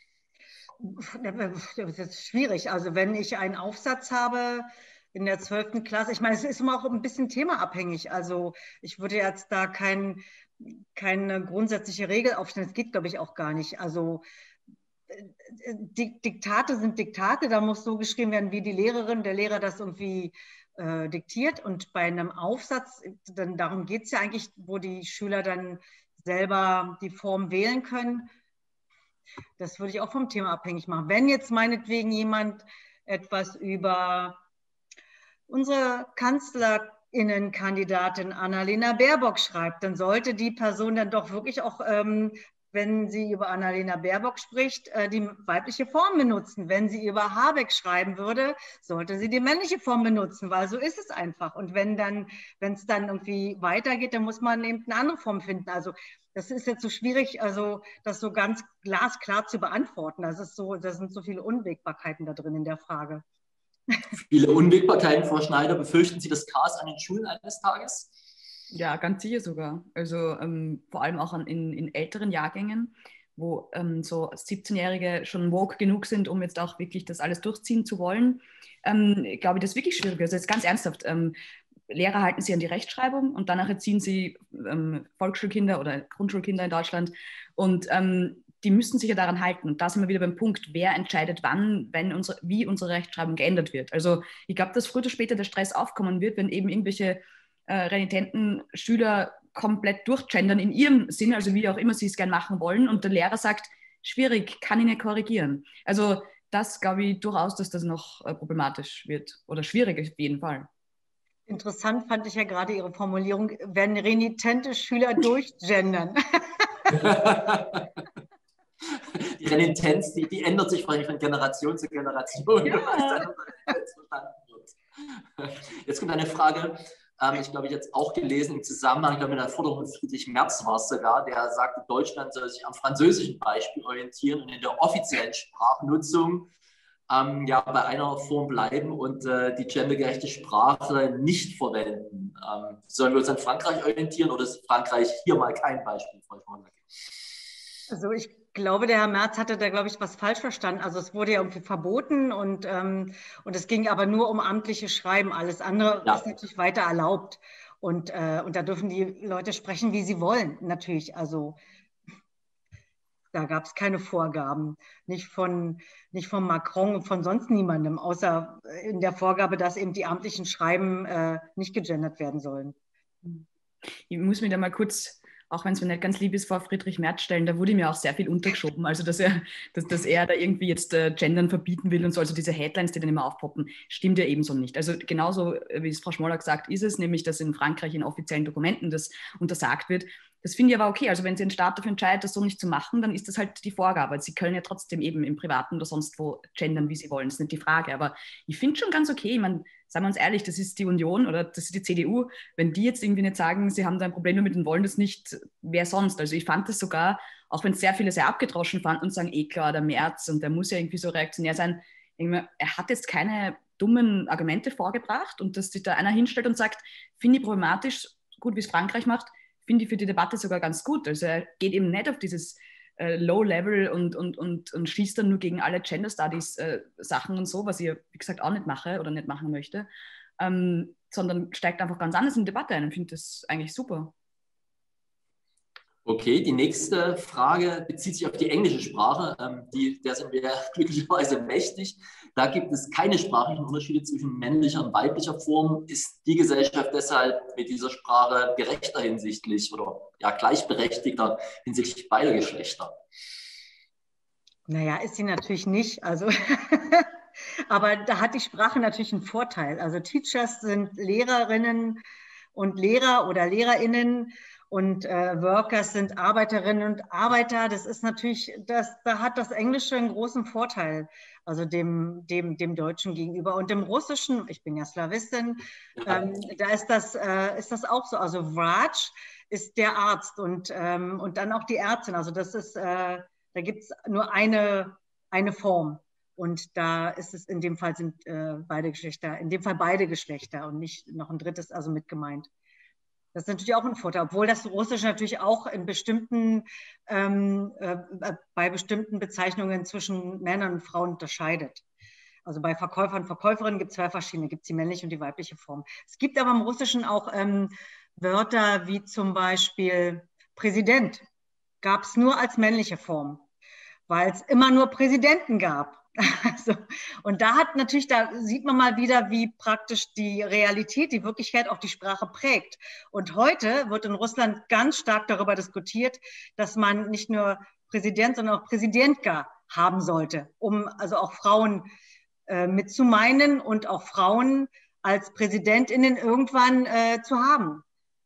Das ist schwierig. Also wenn ich einen Aufsatz habe in der zwölften Klasse, ich meine, es ist immer auch ein bisschen themaabhängig. Also ich würde jetzt da kein, keine grundsätzliche Regel aufstellen. Das geht, glaube ich, auch gar nicht. Also Diktate sind Diktate, da muss so geschrieben werden, wie die Lehrerin, der Lehrer das irgendwie äh, diktiert. Und bei einem Aufsatz, dann darum geht es ja eigentlich, wo die Schüler dann selber die Form wählen können. Das würde ich auch vom Thema abhängig machen. Wenn jetzt meinetwegen jemand etwas über unsere Kanzlerinnenkandidatin Annalena Baerbock schreibt, dann sollte die Person dann doch wirklich auch, ähm, wenn sie über Annalena Baerbock spricht, äh, die weibliche Form benutzen. Wenn sie über Habeck schreiben würde, sollte sie die männliche Form benutzen, weil so ist es einfach. Und wenn dann, wenn es dann irgendwie weitergeht, dann muss man eben eine andere Form finden. Also das ist jetzt so schwierig, also das so ganz glasklar zu beantworten. Das ist so, da sind so viele Unwägbarkeiten da drin in der Frage. Viele Unwägbarkeiten, Frau Schneider. Befürchten Sie das Chaos an den Schulen eines Tages? Ja, ganz sicher sogar. Also ähm, vor allem auch an, in, in älteren Jahrgängen, wo ähm, so siebzehnjährige schon woke genug sind, um jetzt auch wirklich das alles durchziehen zu wollen. Ähm, glaube ich, das ist wirklich schwierig. Also jetzt ganz ernsthaft. Ähm, Lehrer halten sich an die Rechtschreibung und danach erziehen sie ähm, Volksschulkinder oder Grundschulkinder in Deutschland und ähm, die müssen sich ja daran halten. Und da sind wir wieder beim Punkt, wer entscheidet wann, wenn unsere, wie unsere Rechtschreibung geändert wird. Also ich glaube, dass früher oder später der Stress aufkommen wird, wenn eben irgendwelche äh, renitenten Schüler komplett durchgendern in ihrem Sinn, also wie auch immer sie es gern machen wollen und der Lehrer sagt, schwierig, kann ich nicht korrigieren. Also das glaube ich durchaus, dass das noch äh, problematisch wird oder schwierig auf jeden Fall. Interessant fand ich ja gerade Ihre Formulierung, wenn renitente Schüler durchgendern. Die Renitenz, die, die ändert sich von Generation zu Generation, ja. was dann verstanden wird. Jetzt kommt eine Frage, ähm, ich glaube, ich jetzt auch gelesen im Zusammenhang, ich glaube, mit der Forderung von Friedrich Merz war es sogar, der sagte, Deutschland soll sich am französischen Beispiel orientieren und in der offiziellen Sprachnutzung ähm, ja, bei einer Form bleiben und äh, die gendergerechte Sprache nicht verwenden. Ähm, sollen wir uns an Frankreich orientieren oder ist Frankreich hier mal kein Beispiel, Frau Schmallack? Also ich glaube, der Herr Merz hatte da, glaube ich, was falsch verstanden. Also es wurde ja irgendwie verboten und, ähm, und es ging aber nur um amtliche Schreiben. Alles andere ja. ist natürlich weiter erlaubt. Und, äh, und da dürfen die Leute sprechen, wie sie wollen, natürlich. Also da gab es keine Vorgaben, nicht von, nicht von Macron und von sonst niemandem, außer in der Vorgabe, dass eben die amtlichen Schreiben äh, nicht gegendert werden sollen. Ich muss mich da mal kurz, auch wenn es mir nicht ganz lieb ist, vor Friedrich Merz stellen, da wurde mir auch sehr viel untergeschoben, also dass er, dass, dass er da irgendwie jetzt äh, Gendern verbieten will und so, also diese Headlines, die dann immer aufpoppen, stimmt ja ebenso nicht. Also genauso, wie es Frau Schmollack sagt, ist es, nämlich, dass in Frankreich in offiziellen Dokumenten das untersagt wird. Das finde ich aber okay. Also wenn Sie einen Staat dafür entscheidet, das so nicht zu machen, dann ist das halt die Vorgabe. Sie können ja trotzdem eben im Privaten oder sonst wo gendern, wie Sie wollen. Das ist nicht die Frage. Aber ich finde schon ganz okay. Ich meine, sagen wir uns ehrlich, das ist die Union oder das ist die C D U. Wenn die jetzt irgendwie nicht sagen, sie haben da ein Problem damit und wollen das nicht, wer sonst? Also ich fand das sogar, auch wenn es sehr viele sehr abgedroschen fanden und sagen, eh klar, der Merz und der muss ja irgendwie so reaktionär sein. Er hat jetzt keine dummen Argumente vorgebracht und dass sich da einer hinstellt und sagt, finde ich problematisch, gut, wie es Frankreich macht, finde ich für die Debatte sogar ganz gut. Also er geht eben nicht auf dieses äh, Low-Level und, und, und, und schießt dann nur gegen alle Gender-Studies-Sachen äh, und so, was ich, wie gesagt, auch nicht mache oder nicht machen möchte, ähm, sondern steigt einfach ganz anders in die Debatte ein und finde das eigentlich super. Okay, die nächste Frage bezieht sich auf die englische Sprache. Ähm, die, der sind wir glücklicherweise mächtig. Da gibt es keine sprachlichen Unterschiede zwischen männlicher und weiblicher Form. Ist die Gesellschaft deshalb mit dieser Sprache gerechter hinsichtlich oder ja, gleichberechtigter hinsichtlich beider Geschlechter? Naja, ist sie natürlich nicht. Also aber da hat die Sprache natürlich einen Vorteil. Also Teachers sind Lehrerinnen und Lehrer oder LehrerInnen. Und äh, Workers sind Arbeiterinnen und Arbeiter. Das ist natürlich, das, da hat das Englische einen großen Vorteil, also dem, dem, dem Deutschen gegenüber. Und dem Russischen, ich bin ja Slawistin, ähm, da ist das, äh, ist das auch so. Also Vraj ist der Arzt und, ähm, und dann auch die Ärztin. Also das ist, äh, da gibt es nur eine, eine Form. Und da ist es in dem Fall sind äh, beide Geschlechter, in dem Fall beide Geschlechter und nicht noch ein drittes, also mit gemeint. Das ist natürlich auch ein Vorteil, obwohl das Russische natürlich auch in bestimmten, ähm, äh, bei bestimmten Bezeichnungen zwischen Männern und Frauen unterscheidet. Also bei Verkäufern und Verkäuferinnen gibt es zwei verschiedene, gibt es die männliche und die weibliche Form. Es gibt aber im Russischen auch ähm, Wörter wie zum Beispiel Präsident, gab es nur als männliche Form, weil es immer nur Präsidenten gab. Also, und da hat natürlich, da sieht man mal wieder, wie praktisch die Realität, die Wirklichkeit auch die Sprache prägt. Und heute wird in Russland ganz stark darüber diskutiert, dass man nicht nur Präsident, sondern auch Präsidentka haben sollte, um also auch Frauen äh, mit zu meinen und auch Frauen als PräsidentInnen irgendwann äh, zu haben.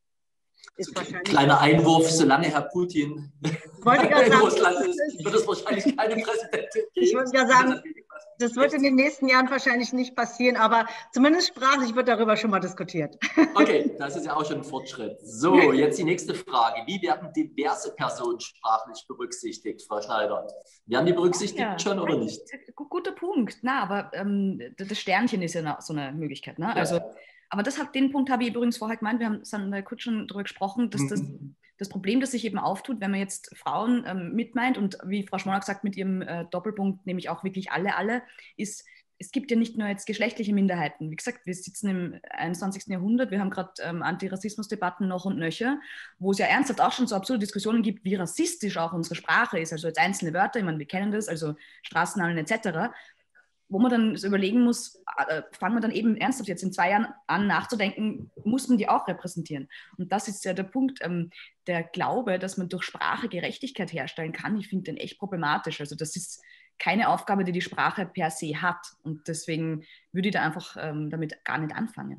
Ist wahrscheinlich kleiner Einwurf, solange Herr Putin wollte in sagen, Russland ist, wird es wahrscheinlich keine Präsidentin geben. Ich würde ja sagen, das wird in den nächsten Jahren wahrscheinlich nicht passieren, aber zumindest sprachlich wird darüber schon mal diskutiert. Okay, das ist ja auch schon ein Fortschritt. So, jetzt die nächste Frage. Wie werden diverse Personen sprachlich berücksichtigt, Frau Schneider? Werden die berücksichtigt ja, schon oder nicht? Guter Punkt. Na, aber ähm, das Sternchen ist ja so eine Möglichkeit. Ne? Also, ja. Aber das hat, den Punkt habe ich übrigens vorher gemeint, wir haben dann kurz schon darüber gesprochen, dass das, das Problem, das sich eben auftut, wenn man jetzt Frauen ähm, mitmeint und wie Frau Schmollack sagt, mit ihrem äh, Doppelpunkt, nämlich auch wirklich alle, alle, ist, es gibt ja nicht nur jetzt geschlechtliche Minderheiten. Wie gesagt, wir sitzen im einundzwanzigsten Jahrhundert, wir haben gerade ähm, Antirassismusdebatten noch und nöcher, wo es ja ernsthaft auch schon so absurde Diskussionen gibt, wie rassistisch auch unsere Sprache ist, also jetzt einzelne Wörter, ich meine, wir kennen das, also Straßennamen et cetera, wo man dann so überlegen muss, äh, fangen wir dann eben ernsthaft jetzt in zwei Jahren an nachzudenken, muss man die auch repräsentieren? Und das ist ja der Punkt, ähm, der Glaube, dass man durch Sprache Gerechtigkeit herstellen kann, ich finde den echt problematisch. Also das ist keine Aufgabe, die die Sprache per se hat. Und deswegen würde ich da einfach ähm, damit gar nicht anfangen.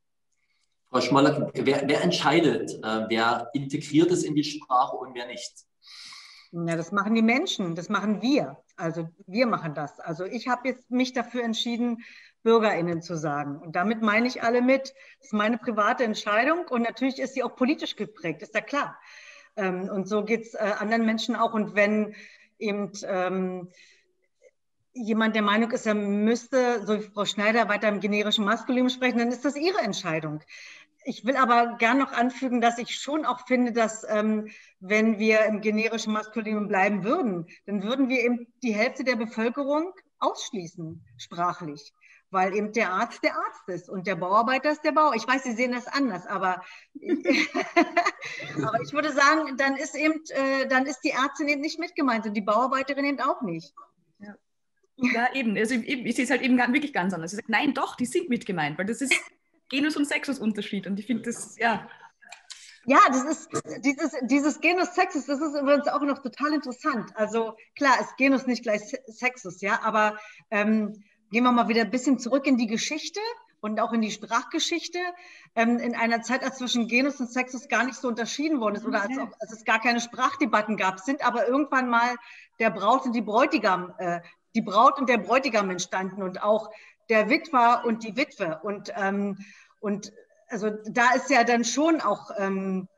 Frau Schmollack, wer, wer entscheidet, äh, wer integriert es in die Sprache und wer nicht? Ja, das machen die Menschen, das machen wir. Also wir machen das. Also ich habe jetzt mich dafür entschieden, BürgerInnen zu sagen. Und damit meine ich alle mit. Das ist meine private Entscheidung und natürlich ist sie auch politisch geprägt, ist ja klar. Und so geht es anderen Menschen auch. Und wenn eben ähm, jemand der Meinung ist, er müsste, so wie Frau Schneider, weiter im generischen Maskulinum sprechen, dann ist das ihre Entscheidung. Ich will aber gern noch anfügen, dass ich schon auch finde, dass ähm, wenn wir im generischen Maskulinum bleiben würden, dann würden wir eben die Hälfte der Bevölkerung ausschließen, sprachlich. Weil eben der Arzt der Arzt ist und der Bauarbeiter ist der Bauer. Ich weiß, Sie sehen das anders, aber, aber ich würde sagen, dann ist eben, äh, dann ist die Ärztin eben nicht mit gemeint und die Bauarbeiterin eben auch nicht. Ja, ja eben. Also ich, ich sehe es halt eben wirklich ganz anders. Ich sage, nein, doch, die sind mit gemeint, weil das ist Genus- und Sexusunterschied und ich finde das, ja. Ja, das ist dieses, dieses Genus Sexus, das ist übrigens auch noch total interessant. Also klar, ist Genus nicht gleich Sexus, ja, aber ähm, gehen wir mal wieder ein bisschen zurück in die Geschichte und auch in die Sprachgeschichte. Ähm, in einer Zeit, als zwischen Genus und Sexus gar nicht so unterschieden worden ist oder als, auch, als es gar keine Sprachdebatten gab, sind aber irgendwann mal der Braut und die Bräutigam, äh, die Braut und der Bräutigam entstanden und auch der Witwer und die Witwe. Und, ähm, und also da ist ja dann schon auch, ähm,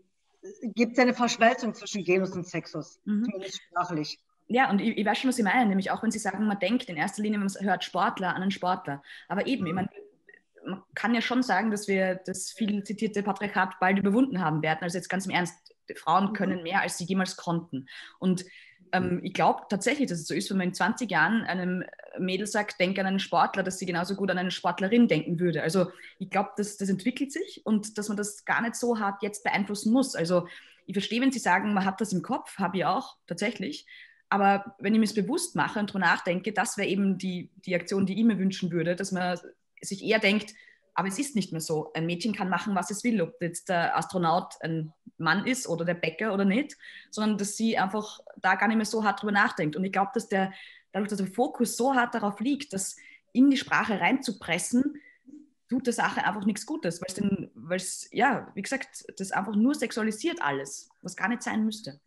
gibt es ja eine Verschmelzung zwischen Genus und Sexus, mhm. zumindest sprachlich. Ja, und ich, ich weiß schon, was Sie meinen, nämlich auch wenn Sie sagen, man denkt in erster Linie, wenn man hört Sportler an einen Sportler. Aber eben, ich meine, man kann ja schon sagen, dass wir das viel zitierte Patriarchat bald überwunden haben werden. Also jetzt ganz im Ernst, Frauen können mehr, als sie jemals konnten. Und ähm, ich glaube tatsächlich, dass es so ist, wenn man in zwanzig Jahren einem Mädel sagt, denke an einen Sportler, dass sie genauso gut an eine Sportlerin denken würde. Also ich glaube, das, das entwickelt sich und dass man das gar nicht so hart jetzt beeinflussen muss. Also ich verstehe, wenn Sie sagen, man hat das im Kopf, habe ich auch, tatsächlich. Aber wenn ich mir es bewusst mache und darüber nachdenke, das wäre eben die, die Aktion, die ich mir wünschen würde, dass man sich eher denkt, aber es ist nicht mehr so. Ein Mädchen kann machen, was es will, ob jetzt der Astronaut ein Mann ist oder der Bäcker oder nicht, sondern dass sie einfach da gar nicht mehr so hart drüber nachdenkt. Und ich glaube, dass der, dadurch, dass der Fokus so hart darauf liegt, dass in die Sprache reinzupressen, tut der Sache einfach nichts Gutes, weil es, den, weil es, ja, wie gesagt, das einfach nur sexualisiert alles, was gar nicht sein müsste.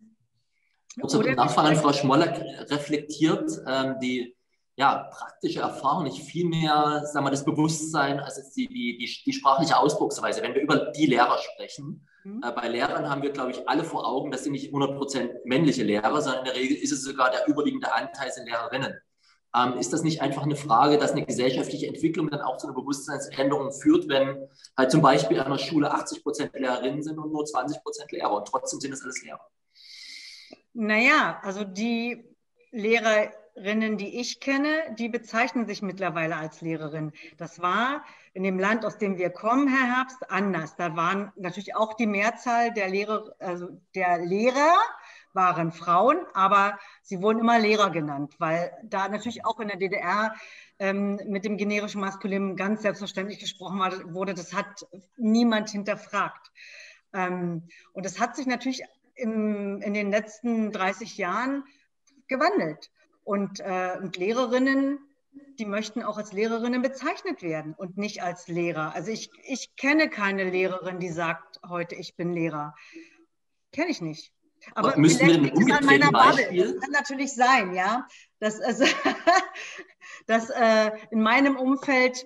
Kurze Nachfrage an Frau Schmollack reflektiert ähm, die ja, praktische Erfahrung nicht viel mehr, sagen wir, das Bewusstsein als jetzt die, die, die, die sprachliche Ausdrucksweise. Wenn wir über die Lehrer sprechen, mhm. äh, bei Lehrern haben wir, glaube ich, alle vor Augen, das sind nicht hundert Prozent männliche Lehrer, sondern in der Regel ist es sogar der überwiegende Anteil sind Lehrerinnen. Ähm, ist das nicht einfach eine Frage, dass eine gesellschaftliche Entwicklung dann auch zu einer Bewusstseinsänderung führt, wenn halt zum Beispiel an einer Schule achtzig Prozent Lehrerinnen sind und nur zwanzig Prozent Lehrer und trotzdem sind das alles Lehrer? Naja, also die Lehrerinnen, die ich kenne, die bezeichnen sich mittlerweile als Lehrerin. Das war in dem Land, aus dem wir kommen, Herr Herbst, anders. Da waren natürlich auch die Mehrzahl der Lehrer, also der Lehrer waren Frauen, aber sie wurden immer Lehrer genannt, weil da natürlich auch in der D D R ähm, mit dem generischen Maskulinum ganz selbstverständlich gesprochen wurde. Das hat niemand hinterfragt. Ähm, und das hat sich natürlich In, in den letzten dreißig Jahren gewandelt. Und, äh, und Lehrerinnen, die möchten auch als Lehrerinnen bezeichnet werden und nicht als Lehrer. Also ich, ich kenne keine Lehrerin, die sagt heute, ich bin Lehrer. Kenne ich nicht. Aber müssen wir einen umgedrehten Beispiel? Das kann natürlich sein, ja. Dass, also, dass äh, in meinem Umfeld,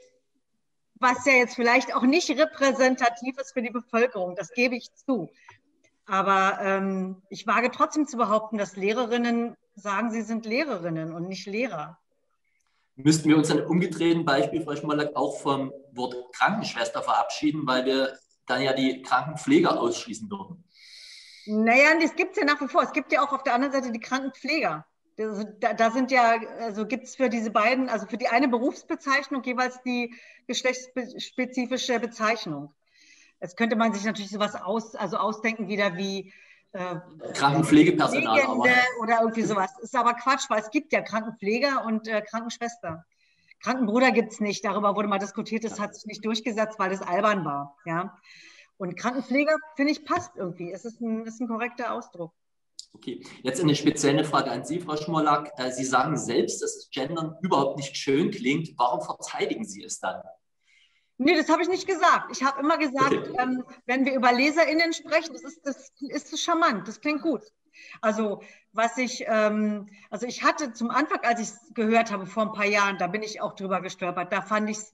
was ja jetzt vielleicht auch nicht repräsentativ ist für die Bevölkerung, das gebe ich zu. Aber ähm, ich wage trotzdem zu behaupten, dass Lehrerinnen sagen, sie sind Lehrerinnen und nicht Lehrer. Müssten wir uns an einem umgedrehten Beispiel, Frau Schmollack, auch vom Wort Krankenschwester verabschieden, weil wir dann ja die Krankenpfleger ausschließen würden? Naja, das gibt es ja nach wie vor. Es gibt ja auch auf der anderen Seite die Krankenpfleger. Also da, da sind ja, also gibt es für diese beiden, also für die eine Berufsbezeichnung jeweils die geschlechtsspezifische Bezeichnung. Jetzt könnte man sich natürlich sowas aus, also ausdenken, wieder wie äh, Krankenpflegepersonal aber. Oder irgendwie sowas. Ist aber Quatsch, weil es gibt ja Krankenpfleger und äh, Krankenschwester. Krankenbruder gibt es nicht. Darüber wurde mal diskutiert, das hat sich nicht durchgesetzt, weil das albern war. Ja? Und Krankenpfleger, finde ich, passt irgendwie. Es ist ein, ist ein korrekter Ausdruck. Okay, jetzt eine spezielle Frage an Sie, Frau Schmollack. Sie sagen selbst, dass das Gendern überhaupt nicht schön klingt. Warum verteidigen Sie es dann? Nee, das habe ich nicht gesagt. Ich habe immer gesagt, okay. ähm, wenn wir über LeserInnen sprechen, das ist, das ist charmant, das klingt gut. Also, was ich, ähm, also ich hatte zum Anfang, als ich es gehört habe, vor ein paar Jahren, da bin ich auch drüber gestolpert, da fand ich es,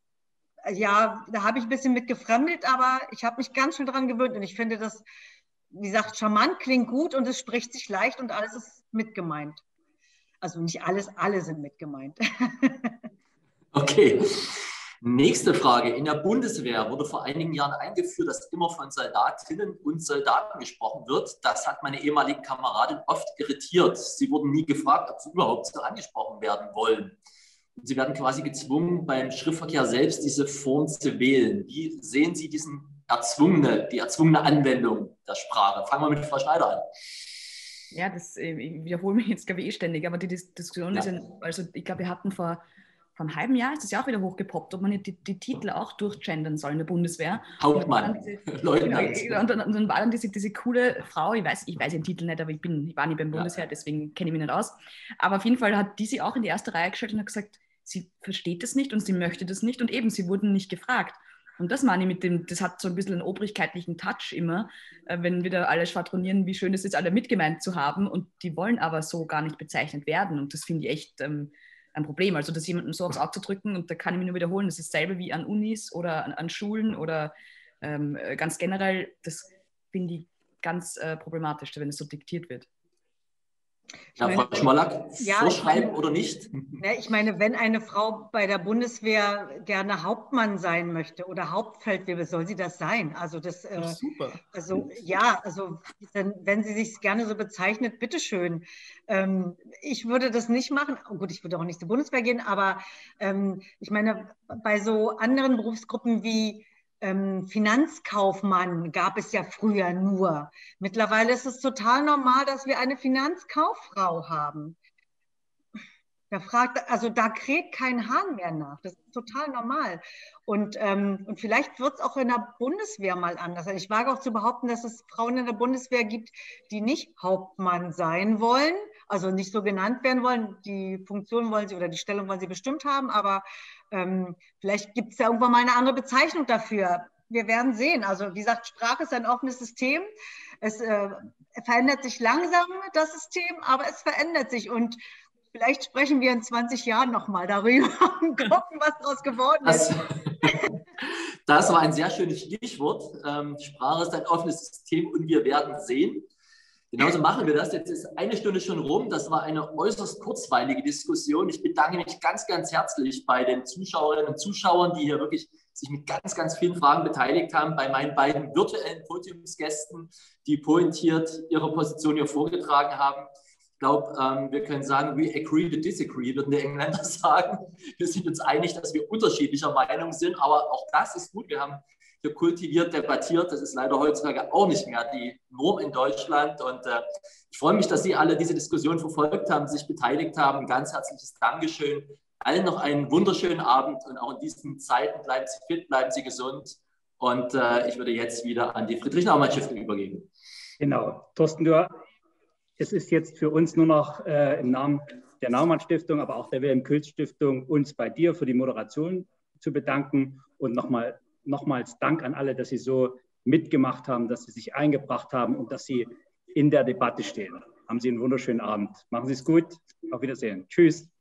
ja, da habe ich ein bisschen mit gefremdet, aber ich habe mich ganz schön dran gewöhnt und ich finde das, wie gesagt, charmant klingt gut und es spricht sich leicht und alles ist mitgemeint. Also nicht alles, alle sind mitgemeint. Okay. Nächste Frage. In der Bundeswehr wurde vor einigen Jahren eingeführt, dass immer von Soldatinnen und Soldaten gesprochen wird. Das hat meine ehemalige Kameradin oft irritiert. Sie wurden nie gefragt, ob sie überhaupt so angesprochen werden wollen. Und sie werden quasi gezwungen, beim Schriftverkehr selbst diese Form zu wählen. Wie sehen Sie diesen erzwungene, die erzwungene Anwendung der Sprache? Fangen wir mit Frau Schneider an. Ja, das, ich wiederhole mich jetzt, glaube ich, eh ständig, aber die Diskussion Ja. ist, ein, also ich glaube, wir hatten vor, vor einem halben Jahr, ist das ja auch wieder hochgepoppt, ob man nicht die, die Titel auch durchgendern soll in der Bundeswehr. Hauptmann, Leutnant. Genau, und, dann, und dann war dann diese, diese coole Frau, ich weiß, ich weiß den Titel nicht, aber ich, bin, ich war nie beim Bundesheer, deswegen kenne ich mich nicht aus. Aber auf jeden Fall hat die sie auch in die erste Reihe gestellt und hat gesagt, sie versteht das nicht und sie möchte das nicht und eben, sie wurden nicht gefragt. Und das meine ich mit dem, das hat so ein bisschen einen obrigkeitlichen Touch immer, wenn wieder alle schwadronieren, wie schön es ist, alle mitgemeint zu haben und die wollen aber so gar nicht bezeichnet werden und das finde ich echt ähm, ein Problem. Also das jemandem so aufs Auge zu drücken und da kann ich mich nur wiederholen, das ist dasselbe wie an Unis oder an, an Schulen oder ähm, ganz generell, das finde ich ganz äh, problematisch, wenn es so diktiert wird. Ja, Frau Schmollack, ja, vorschreiben ich meine, oder nicht? Ja, ich meine, wenn eine Frau bei der Bundeswehr gerne Hauptmann sein möchte oder Hauptfeldwebel, soll sie das sein. Also das, äh, super. Also ja, also wenn, wenn sie sich gerne so bezeichnet, bitteschön. Ähm, ich würde das nicht machen. Oh, gut, ich würde auch nicht zur Bundeswehr gehen, aber ähm, ich meine, bei so anderen Berufsgruppen wie Ähm, Finanzkaufmann gab es ja früher nur. Mittlerweile ist es total normal, dass wir eine Finanzkauffrau haben. Da fragt, also da kräht kein Hahn mehr nach. Das ist total normal. Und, ähm, und vielleicht wird es auch in der Bundeswehr mal anders. Ich wage auch zu behaupten, dass es Frauen in der Bundeswehr gibt, die nicht Hauptmann sein wollen, also nicht so genannt werden wollen. Die Funktion wollen sie oder die Stellung wollen sie bestimmt haben, aber ähm, vielleicht gibt es ja irgendwann mal eine andere Bezeichnung dafür. Wir werden sehen. Also wie gesagt, Sprache ist ein offenes System. Es äh, verändert sich langsam, das System, aber es verändert sich. Und vielleicht sprechen wir in zwanzig Jahren nochmal darüber und gucken, was daraus geworden ist. Das, das war ein sehr schönes Stichwort. Ähm, Sprache ist ein offenes System und wir werden sehen. Genauso machen wir das. Jetzt ist eine Stunde schon rum. Das war eine äußerst kurzweilige Diskussion. Ich bedanke mich ganz, ganz herzlich bei den Zuschauerinnen und Zuschauern, die hier wirklich sich mit ganz, ganz vielen Fragen beteiligt haben, bei meinen beiden virtuellen Podiumsgästen, die pointiert ihre Position hier vorgetragen haben. Ich glaube, ähm, wir können sagen, we agree to disagree, würden die Engländer sagen. Wir sind uns einig, dass wir unterschiedlicher Meinung sind, aber auch das ist gut. Wir haben hier kultiviert, debattiert. Das ist leider heutzutage auch nicht mehr die Norm in Deutschland. Und äh, ich freue mich, dass Sie alle diese Diskussion verfolgt haben, sich beteiligt haben. Ein ganz herzliches Dankeschön. Allen noch einen wunderschönen Abend und auch in diesen Zeiten bleiben Sie fit, bleiben Sie gesund. Und äh, ich würde jetzt wieder an die Friedrich-Naumann-Stiftung übergeben. Genau. Thorsten, du, es ist jetzt für uns nur noch äh, im Namen der Naumann-Stiftung, aber auch der Wilhelm-Kühls-Stiftung, uns bei dir für die Moderation zu bedanken und nochmal Nochmals Dank an alle, dass Sie so mitgemacht haben, dass Sie sich eingebracht haben und dass Sie in der Debatte stehen. Haben Sie einen wunderschönen Abend. Machen Sie es gut. Auf Wiedersehen. Tschüss.